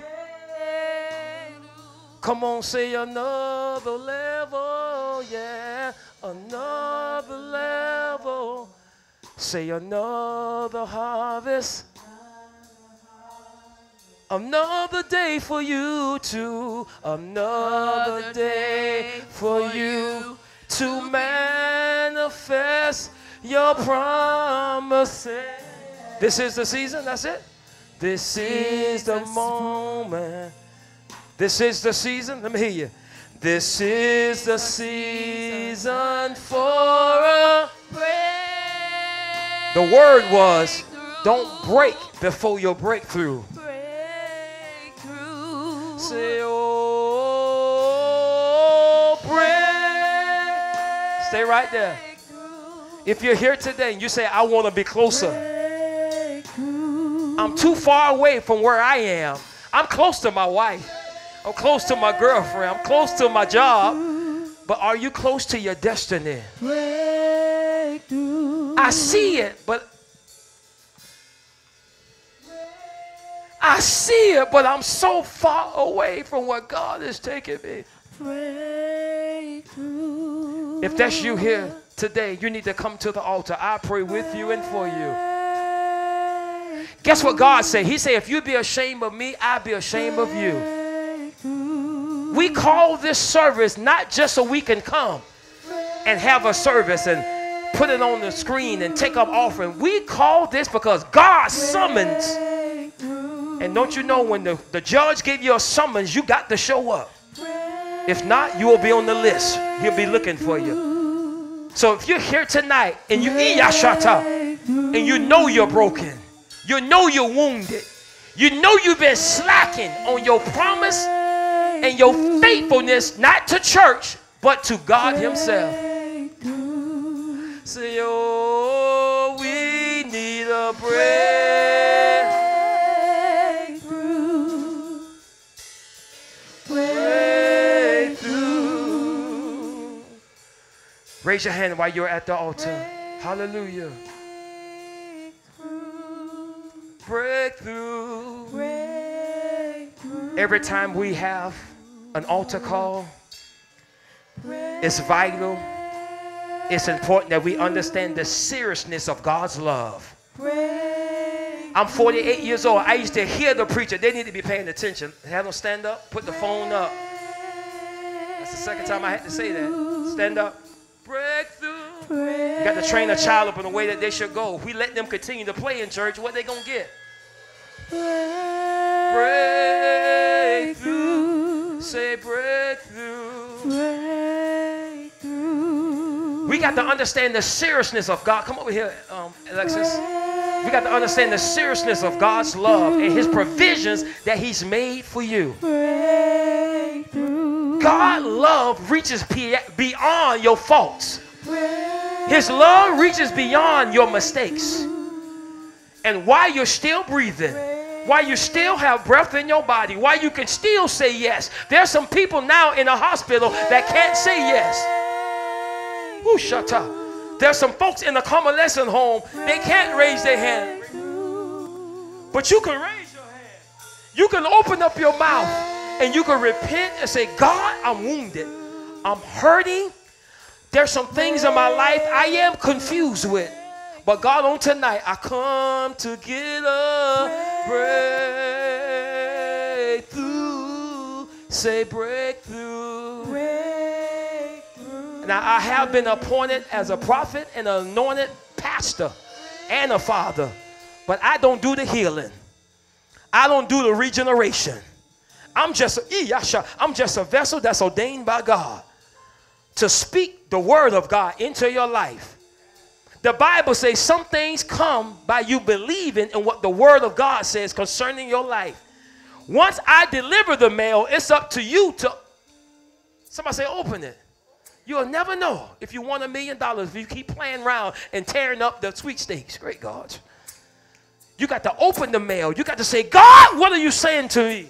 A: Come on, say another level, yeah, another level. Say another harvest. Another day for you to, another day for you to manifest your promises. This is the season, that's it. This is the moment. This is the season. Let me hear you. This is the season for a breakthrough. The word was, don't break before your breakthrough. Breakthrough. Say, oh, break. Stay right there. If you're here today and you say, I want to be closer. I'm too far away from where I am. I'm close to my wife. I'm close to my girlfriend. I'm close to my job. But are you close to your destiny? I see it, but I see it, but I'm so far away from where God is taking me. If that's you here today, you need to come to the altar. I pray with you and for you. Guess what God said? He said, if you be ashamed of me, I'll be ashamed of you. We call this service not just so we can come and have a service and put it on the screen and take up offering. We call this because God summons. And don't you know when the, the judge gave you a summons, you got to show up. If not, you will be on the list. He'll be looking for you. So if you're here tonight and you and you know you're broken, you know you're wounded, you know you've been slacking on your promise and your faithfulness, not to church, but to God himself. Say, oh, we need a breakthrough. Breakthrough. Raise your hand while you're at the altar. Hallelujah. Breakthrough. Breakthrough. Every time we have an altar call, it's vital. It's important that we understand the seriousness of God's love. I'm forty-eight years old. I used to hear the preacher. They need to be paying attention. Have them stand up. Put the phone up. That's the second time I had to say that. Stand up. Breakthrough. You got to train a child up in the way that they should go. If we let them continue to play in church, what they going to get? Breakthrough. Say breakthrough. Breakthrough. We got to understand the seriousness of God. Come over here, um, Alexis. We got to understand the seriousness of God's love and his provisions that he's made for you. God's love reaches beyond your faults. His love reaches beyond your mistakes. And while you're still breathing, while you still have breath in your body, while you can still say yes, there's some people now in a hospital that can't say yes. Ooh, shut up. There's some folks in a convalescent home, they can't raise their hand. But you can raise your hand. You can open up your mouth And you can repent and say, God, I'm wounded. I'm hurting. There's some things in my life I am confused with. But God, on tonight, I come to get a breakthrough. Say breakthrough. Breakthrough. Now, I have been appointed as a prophet and an anointed pastor and a father. But I don't do the healing. I don't do the regeneration. I'm just, I'm just a vessel that's ordained by God to speak the word of God into your life. The Bible says some things come by you believing in what the word of God says concerning your life. Once I deliver the mail, it's up to you to, somebody say, open it. You'll never know if you want a million dollars if you keep playing around and tearing up the sweepstakes. Great God. You got to open the mail. You got to say, God, what are you saying to me?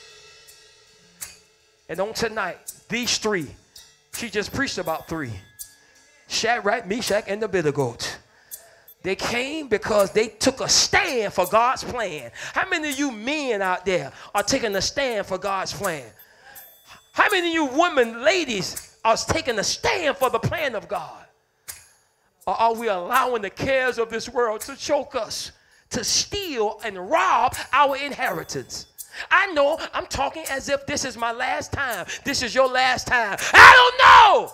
A: And on tonight, these three, she just preached about three. Shadrach, Meshach, and Abednego. They came because they took a stand for God's plan. How many of you men out there are taking a stand for God's plan? How many of you women, ladies, are taking a stand for the plan of God? Or are we allowing the cares of this world to choke us, to steal and rob our inheritance? I know I'm talking as if this is my last time. This is your last time. I don't know.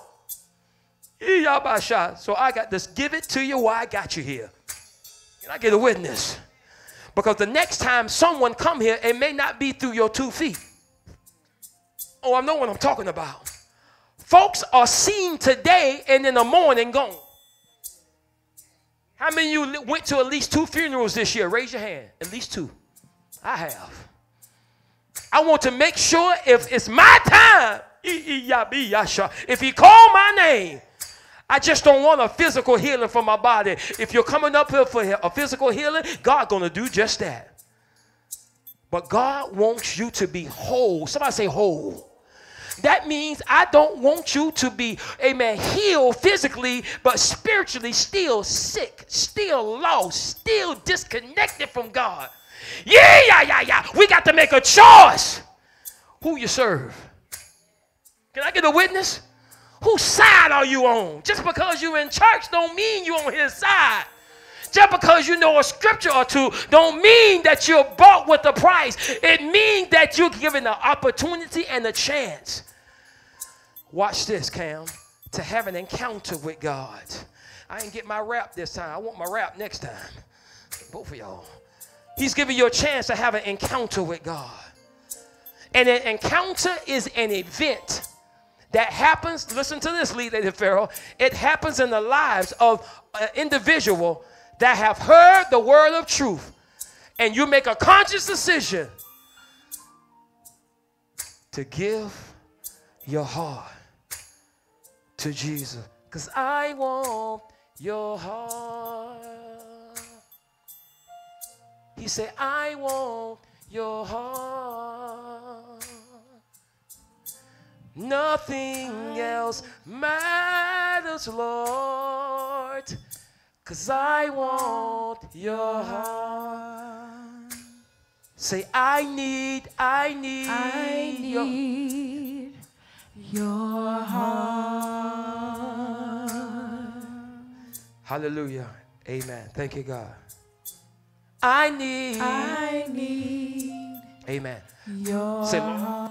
A: So I got this. Give it to you while I got you here. Can I get a witness? Because the next time someone come here, it may not be through your two feet. Oh, I know what I'm talking about. Folks are seen today and in the morning gone. How many of you went to at least two funerals this year? Raise your hand. At least two. I have. I want to make sure if it's my time, if he called my name, I just don't want a physical healing for my body. If you're coming up here for a physical healing, God's going to do just that. But God wants you to be whole. Somebody say whole. That means I don't want you to be, amen, healed physically, but spiritually still sick, still lost, still disconnected from God. Yeah, yeah, yeah, yeah. We got to make a choice who you serve. Can I get a witness? Whose side are you on? Just because you're in church don't mean you're on his side. Just because you know a scripture or two don't mean that you're bought with a price. It means that you're given an opportunity and a chance. Watch this, Cam. To have an encounter with God. I ain't get my rap this time. I want my rap next time. Both of y'all. He's giving you a chance to have an encounter with God. And an encounter is an event that happens, listen to this, Lady Pharaoh, it happens in the lives of an individual that have heard the word of truth. And you make a conscious decision to give your heart to Jesus. Because I want your heart. He said, I want your heart. Nothing else matters, Lord, 'cause I want your heart. Say, I need, I need,
C: I need your, your heart.
A: Hallelujah. Amen. Thank you, God. I need,
C: I need,
A: amen.
C: Your
A: Say, Lord,
C: heart.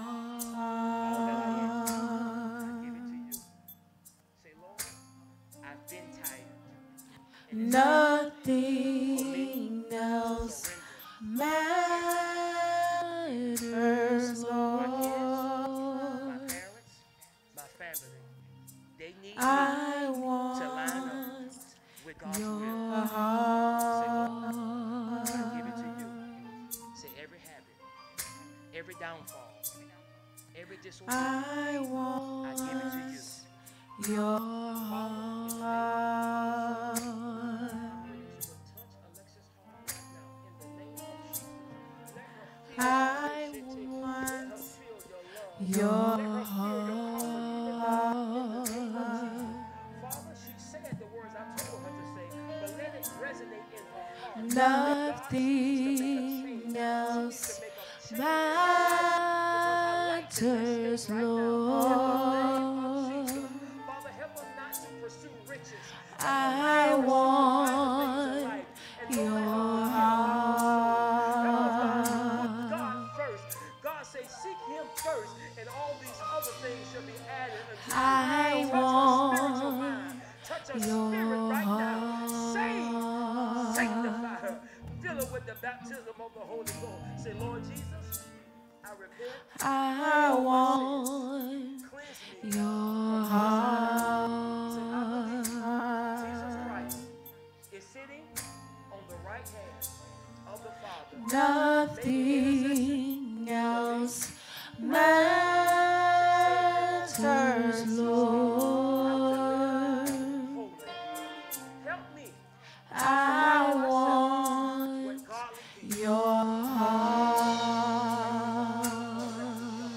C: Nothing else matters, Lord.
A: My parents, my family, they need
C: I
A: me
C: want
A: to line up with God's
C: your
A: will.
C: heart.
A: Say, Lord, I give it to you. Say, every habit, every downfall, every disorder,
C: I want
A: I give it to you.
C: your heart. I want your heart.
A: Father, she said the words I told her to say, but let it resonate in her heart.
C: Nothing else matters.
G: matters, Lord.
A: Father, help us not to pursue riches.
G: I want your heart.
A: God first. God says, seek him first, and all these other things shall be added unto you.
G: I want
A: Touch her
G: your
A: spirit right now. Save,
G: heart.
A: sanctify her. Fill her with the baptism of the Holy Ghost. Say, Lord Jesus, I repent.
G: I want
A: Cleanse me.
G: your heart.
A: Jesus Christ is sitting on the right hand of the Father.
G: Nothing else matters, Lord.
A: Help me.
G: I want your heart.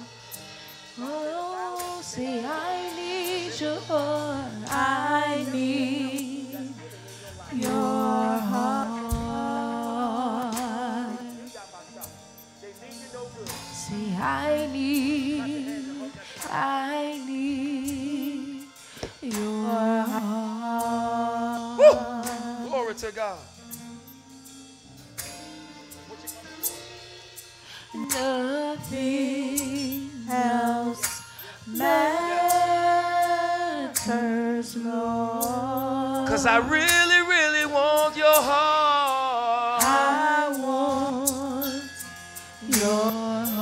G: Oh, say I need your heart. I need your heart. Say I need, I need your heart.
A: Glory to God.
G: Nothing else matters, Lord.
A: Because I really, really want your heart.
G: I want your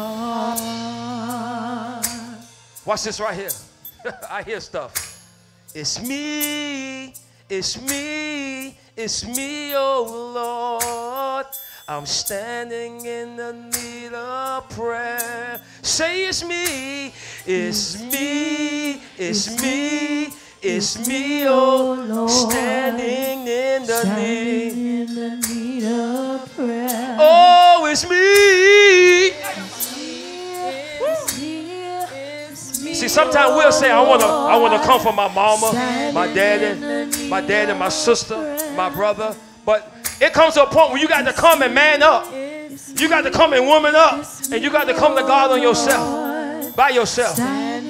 G: heart.
A: Watch this right here. I hear stuff. It's me, it's me, it's me, oh Lord. I'm standing in the need of prayer. Say it's me, it's me, it's me, it's me, oh Lord. Standing in the need.
G: In the need of prayer.
A: Oh, it's me. See, sometimes we'll say, I want to I want to come from my mama, my daddy, my daddy, my sister, my brother. But it comes to a point where you got to come and man up. You got to come and woman up. And you got to come to God on yourself. By yourself.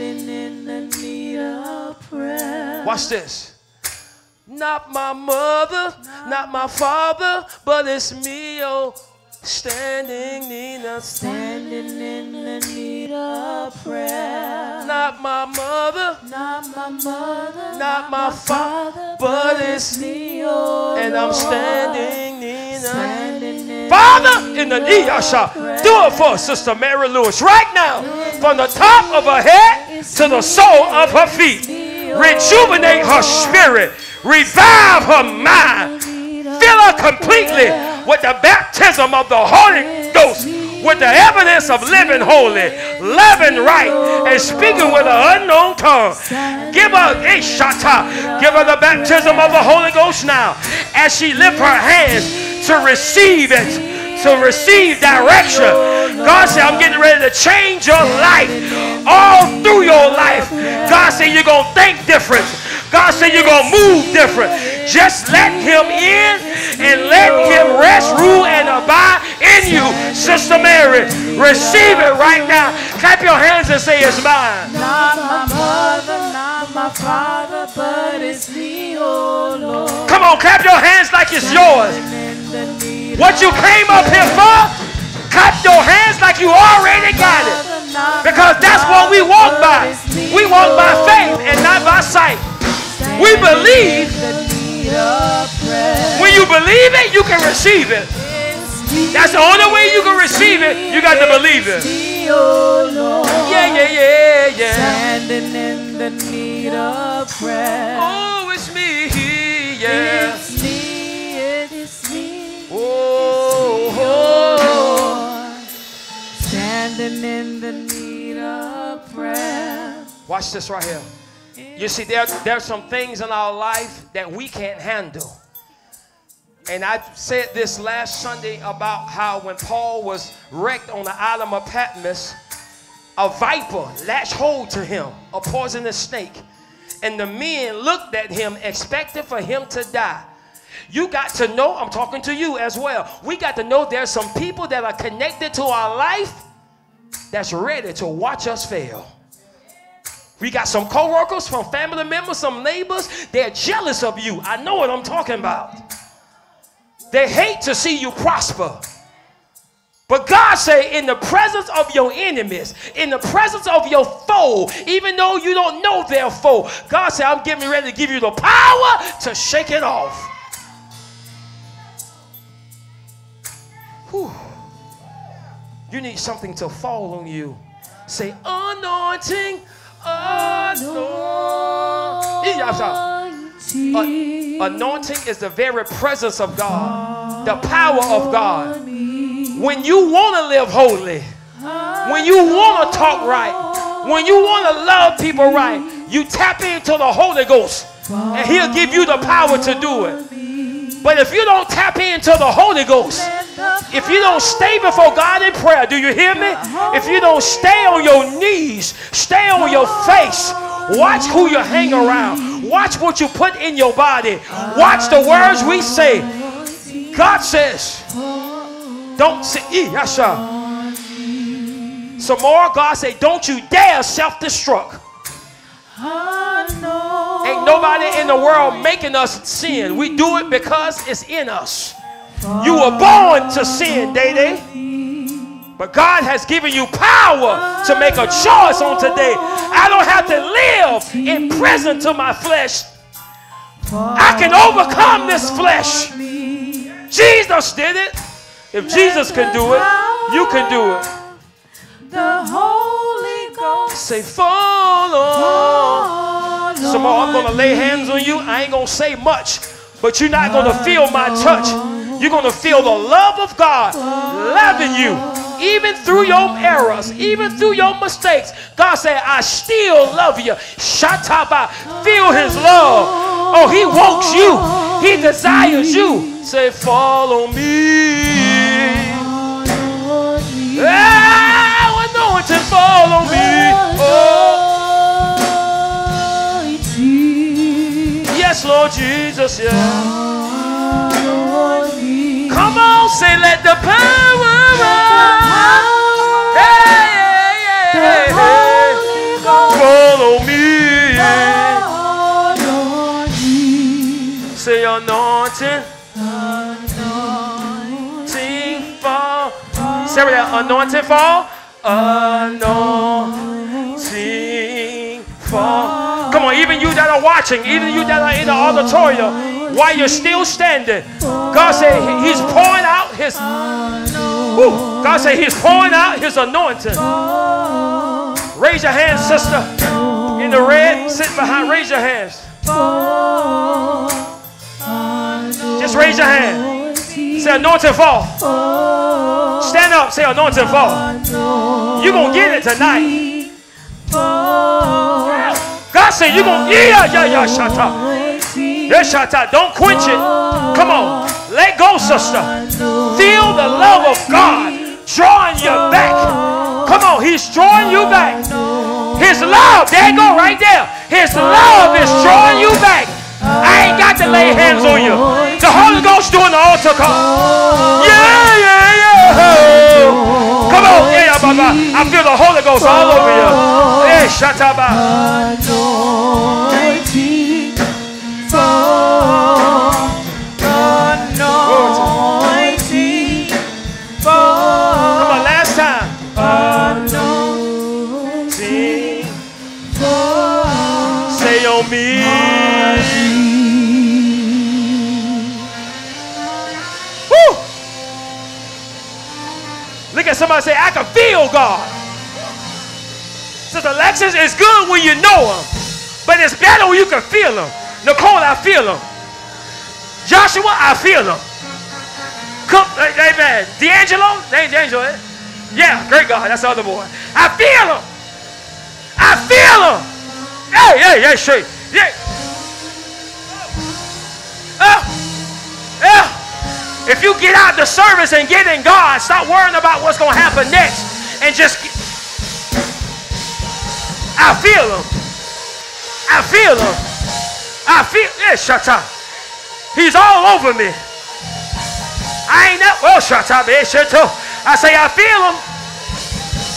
A: Watch this. Not my mother, not my father, but it's me, oh. Standing in the
G: Standing in the need of prayer.
A: Not my mother,
G: Not my mother,
A: not my father, but it's
G: me, oh
A: and I'm
G: Lord.
A: standing in the
G: Standing in
A: Father, in the knee, I shall do it for Sister Mary Lewis right now, from the top of her head to the sole of her feet. Rejuvenate her spirit, revive her mind, fill her completely with the baptism of the Holy Ghost, with the evidence of living holy, loving right, and speaking with an unknown tongue. Give her a shata, give her the baptism of the Holy Ghost now, as she lift her hands to receive it, to receive direction. God said, I'm getting ready to change your life, all through your life. God said, you're going to think different. God said, you're going to move different. Just let him in and let him rest, rule, and abide in you. Sister Mary, receive it right now. Clap your hands and say, it's mine.
G: Not my mother, not my father, but it's me, oh Lord.
A: Come on, clap your hands like it's yours. What you came up here for, clap your hands like you already got it. Because that's what we walk by. We walk by faith and not by sight. We believe. When you believe it, you can receive it. That's the only way you can receive it. You got to believe it. Yeah, yeah, yeah, yeah.
G: Standing in the need of prayer.
A: Oh, it's me, yeah.
G: It's me, it is me.
A: Oh, oh.
G: Standing in the need of prayer.
A: Watch this right here. You see, there, there's some things in our life that we can't handle. And I said this last Sunday about how when Paul was wrecked on the island of Patmos, a viper latched hold to him, a poisonous snake. And the men looked at him, expecting for him to die. You got to know, I'm talking to you as well. We got to know there's some people that are connected to our life that's ready to watch us fail. We got some co-workers, from family members, some neighbors. They're jealous of you. I know what I'm talking about. They hate to see you prosper. But God say, in the presence of your enemies, in the presence of your foe, even though you don't know their foe, God said, I'm getting ready to give you the power to shake it off. Whew. You need something to fall on you. Say, anointing, anointing. Anointing is the very presence of God, the power of God. When you want to live holy, when you want to talk right, when you want to love people right, you tap into the Holy Ghost and he'll give you the power to do it. But if you don't tap into the Holy Ghost, if you don't stay before God in prayer, do you hear me? If you don't stay on your knees, stay on your face, watch who you hang around, watch what you put in your body, watch the words we say. God says, don't say, some more. God say, don't you dare self-destruct. Ain't nobody in the world making us sin. We do it because it's in us. You were born to sin, Day-Day. But God has given you power to make a choice on today. I don't have to live in prison to my flesh. I can overcome this flesh. Jesus did it. If Jesus can do it, you can do it.
G: The Holy Ghost.
A: Say, follow. Some more, I'm going to lay hands on you. I ain't going to say much, but you're not going to feel my touch. You're going to feel the love of God loving you, even through your errors, even through your mistakes. God said, I still love you. Shataba, feel his love. Oh, he wants you. He desires you. Say, follow me. Ah, anointing, follow me. Oh. Yes, Lord Jesus, yeah. Come on, say, let the power rise. Hey, hey, hey, hey. Follow me. Say, anointing. Anointing fall. Say that, anointing fall. Anointing fall. Come on, even you that are watching, even you that are in the auditorium, while you're still standing, God said he's pouring out his, woo, God said he's pouring out his anointing. Raise your hands, sister, in the red, sit behind, raise your hands. Just raise your hand. Say, anointing fall. Stand up, say, anointing fall. You're going to get it tonight. God said you're going to, yeah, yeah, yeah, shata. Yeah, shata. Don't quench it. Come on. Let go, sister. Feel the love of God drawing you back. Come on, he's drawing you back. His love, there you go, right there. His love is drawing you back. I ain't got to lay hands on you. The Holy Ghost doing the altar call. Yeah, yeah, yeah. Come on, yeah, yeah, baba. I feel the Holy Ghost all over you. Hey, shataba.
G: Anointing fall. Anointing fall.
A: Come on, last time.
G: Anointing fall.
A: Say on me. Look at somebody say, I can feel God. Sister Alexis, it's good when you know him, but it's better when you can feel him. Nicole, I feel him. Joshua, I feel him. Cook, amen. D'Angelo, D'Angelo, eh? Yeah, great God, that's the other boy. I feel him. I feel him. Hey, hey, hey, straight. Yeah. Oh. Yeah. If you get out the service and get in God, stop worrying about what's going to happen next. And just, I feel him. I feel him. I feel, yeah, shut up. He's all over me. I ain't that, well, shut up, man, shut up. I say, I feel him.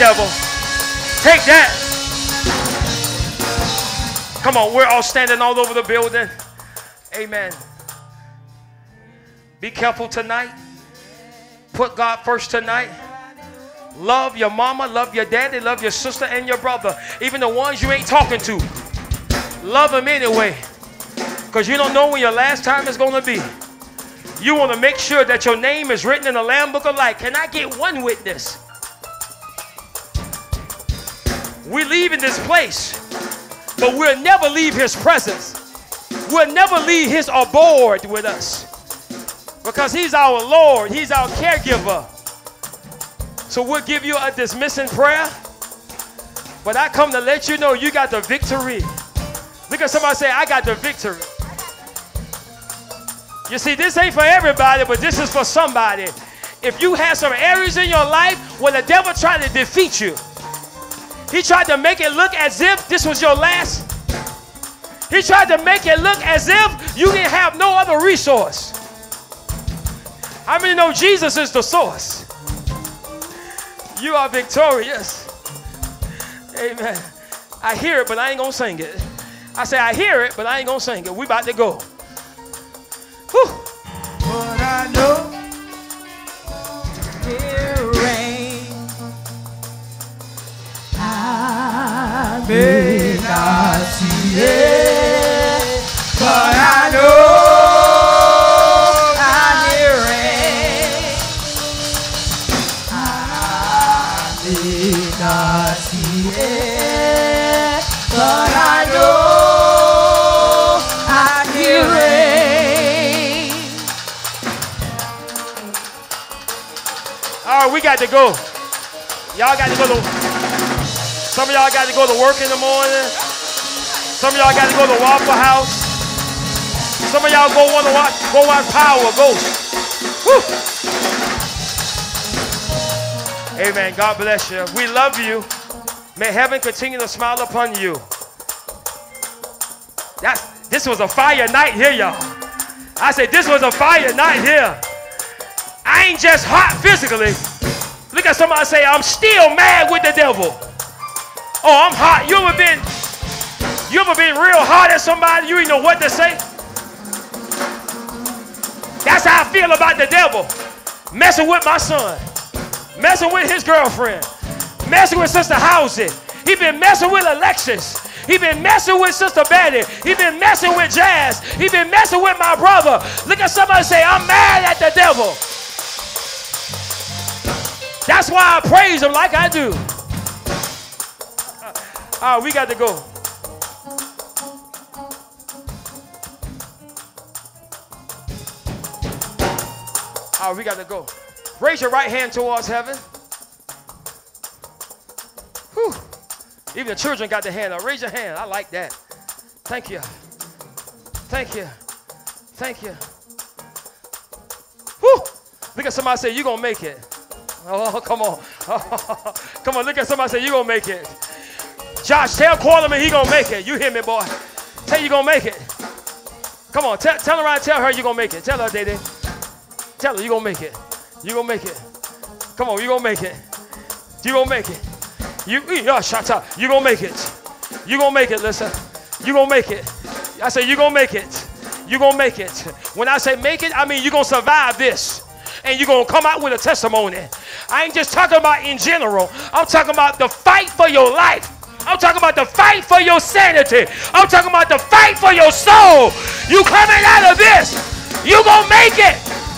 A: devil. Take that. Come on, we're all standing all over the building. Amen. Be careful tonight. Put God first tonight. Love your mama, love your daddy, love your sister and your brother. Even the ones you ain't talking to. Love them anyway. Because you don't know when your last time is going to be. You want to make sure that your name is written in the Lamb Book of Life. Can I get one witness? We leave in this place, but we'll never leave his presence. We'll never leave his abode with us. Because he's our Lord. He's our caregiver. So we'll give you a dismissing prayer. But I come to let you know you got the victory. Look at somebody say, I got the victory. You see, this ain't for everybody, but this is for somebody. If you have some areas in your life where the devil tried to defeat you, he tried to make it look as if this was your last. He tried to make it look as if you didn't have no other resource. How many know Jesus is the source? You are victorious. Amen. I hear it, but I ain't going to sing it. I say I hear it, but I ain't going to sing it. We about to go. Whew.
H: But I know it rain. I may not see it, but I know I hear rain. I may not see it, but I know I hear rain.
A: All right, we got to go. Y'all got to go to, some of y'all got to go to work in the morning. Some of y'all got to go to Waffle House. Some of y'all go want to watch, go watch Power Ghost. Woo. Amen. God bless you. We love you. May heaven continue to smile upon you. That's, this was a fire night here, y'all. I said this was a fire night here. I ain't just hot physically. Look at somebody say, I'm still mad with the devil. Oh, I'm hot. You ever been, you ever been real hot at somebody? You didn't know what to say? That's how I feel about the devil. Messing with my son. Messing with his girlfriend. Messing with Sister Housey. He been messing with Alexis. He been messing with Sister Betty. He been messing with Jazz. He been messing with my brother. Look at somebody say, I'm mad at the devil. That's why I praise him like I do. All right, we got to go. All right, we got to go. Raise your right hand towards heaven. Whew. Even the children got their hand up. Raise your hand. I like that. Thank you. Thank you. Thank you. Whew. Look at somebody say, you're going to make it. Oh, come on. Oh, come on, look at somebody say, you're going to make it. Josh, tell Quarterman he going to make it. You hear me, boy. Tell you going to make it. Come on, tell, tell her around, tell her you're going to make it. Tell her, Dede. Tell her you're going to make it. You're going to make it. Come on, you're going to make it. You're going to make it. You, uh, shut up. You're going to make it. You're going to make it, listen. You're going to make it. I say, you're going to make it. You're going to make it. When I say make it, I mean you're going to survive this. And you're going to come out with a testimony. I ain't just talking about in general. I'm talking about the fight for your life. I'm talking about the fight for your sanity. I'm talking about the fight for your soul. You coming out of this. You going to make it.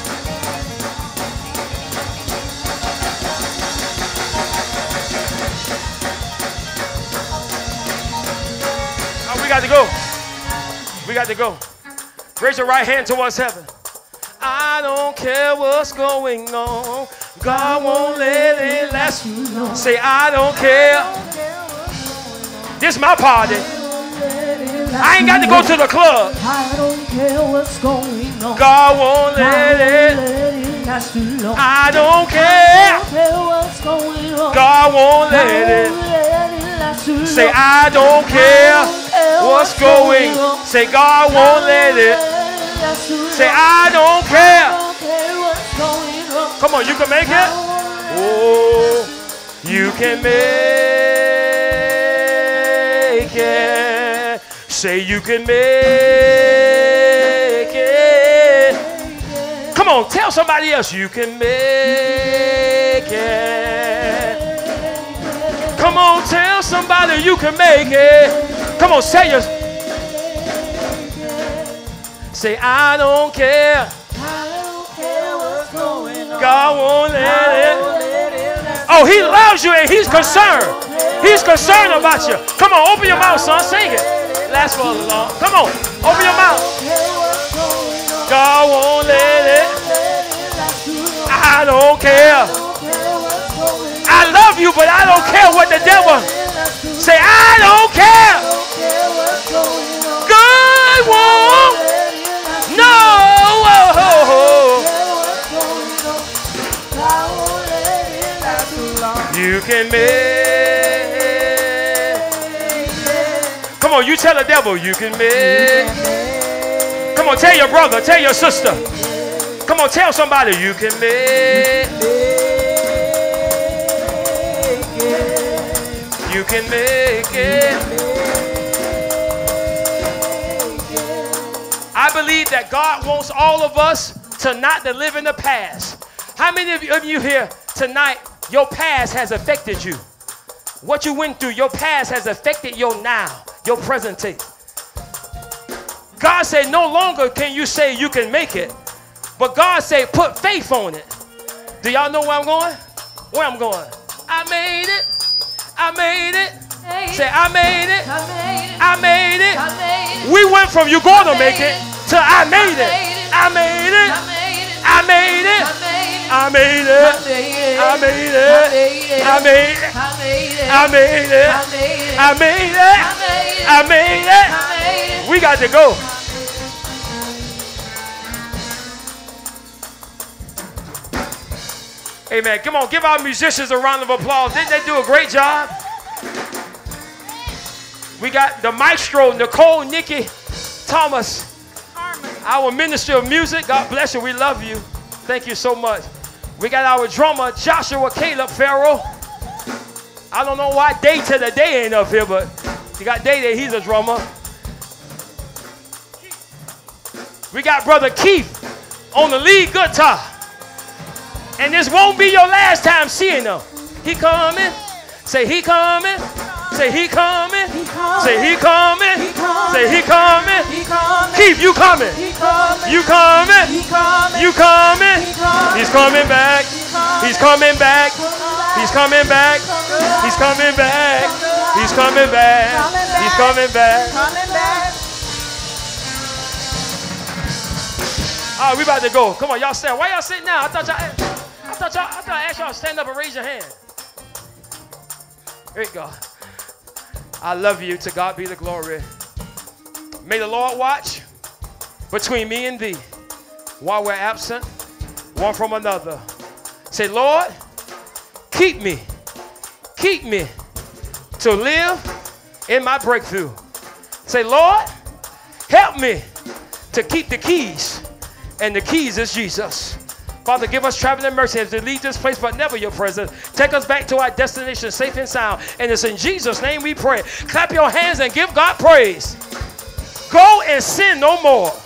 A: Oh, we got to go. We got to go. Raise your right hand towards heaven. I don't care what's going on. God won't let it last too long. Say, I don't care. This is my party. I ain't got to go to the club.
G: I don't care what's going on.
A: God won't let it
G: last too long.
A: I don't care. God won't let it. Say, I don't care what's going on. Say, God won't let it. Say, I don't care. Come on, you can make it. Oh, You can make it. Say you can make it. Come on, tell somebody else you can make it. Come on, tell somebody you can make it. Come on, say your. Say I don't care.
G: I don't care what's going on.
A: God won't let it. Oh, he loves you and he's concerned. He's concerned about you. Come on, open your mouth, son. Sing it. Last for long. Come on, open your mouth. God won't let it. I don't care. I love you, but I don't care what the devil. Say, I don't care. God won't. No. You can make. Come on, you tell the devil you can make. Come on, tell your brother, tell your sister. Come on, tell somebody you can make. You can make it. I believe that God wants all of us to not to live in the past. How many of you, of you here tonight, your past has affected you? What you went through, your past has affected your now, your present day. God said no longer can you say you can make it, but God said put faith on it. Do y'all know where I'm going? Where I'm going? I made it. I made it. Say I made it. I made it. We went from you gonna make it to I made it. I made it. I made it. I made it. I made it. I made it. I made it. I made it. I made it. We got to go. Amen. Come on, give our musicians a round of applause. Didn't they do a great job? We got the maestro, Nicole, Nikki, Thomas, our minister of music. God bless you. We love you. Thank you so much. We got our drummer, Joshua Caleb Farrell. I don't know why Day to the Day ain't up here, but you got Day Day, he's a drummer. We got Brother Keith on the lead guitar. And this won't be your last time seeing him. He coming. Say he coming. Say he coming. Say he coming. Say he coming. Keith, you coming. You coming. You coming. He's coming back. He's coming back. He's coming back. He's coming back. He's coming back. He's coming back. All right, we about to go. Come on, y'all stand. Why y'all sitting down? I thought y'all, I thought y'all, I thought I asked y'all to stand up and raise your hand. There you go. I love you. To God be the glory. May the Lord watch between me and thee while we're absent one from another. Say, Lord, keep me. Keep me to live in my breakthrough. Say, Lord, help me to keep the keys. And the keys is Jesus. Father, give us traveling mercy as we leave this place, but never your presence. Take us back to our destination safe and sound. And it's in Jesus' name we pray. Clap your hands and give God praise. Go and sin no more.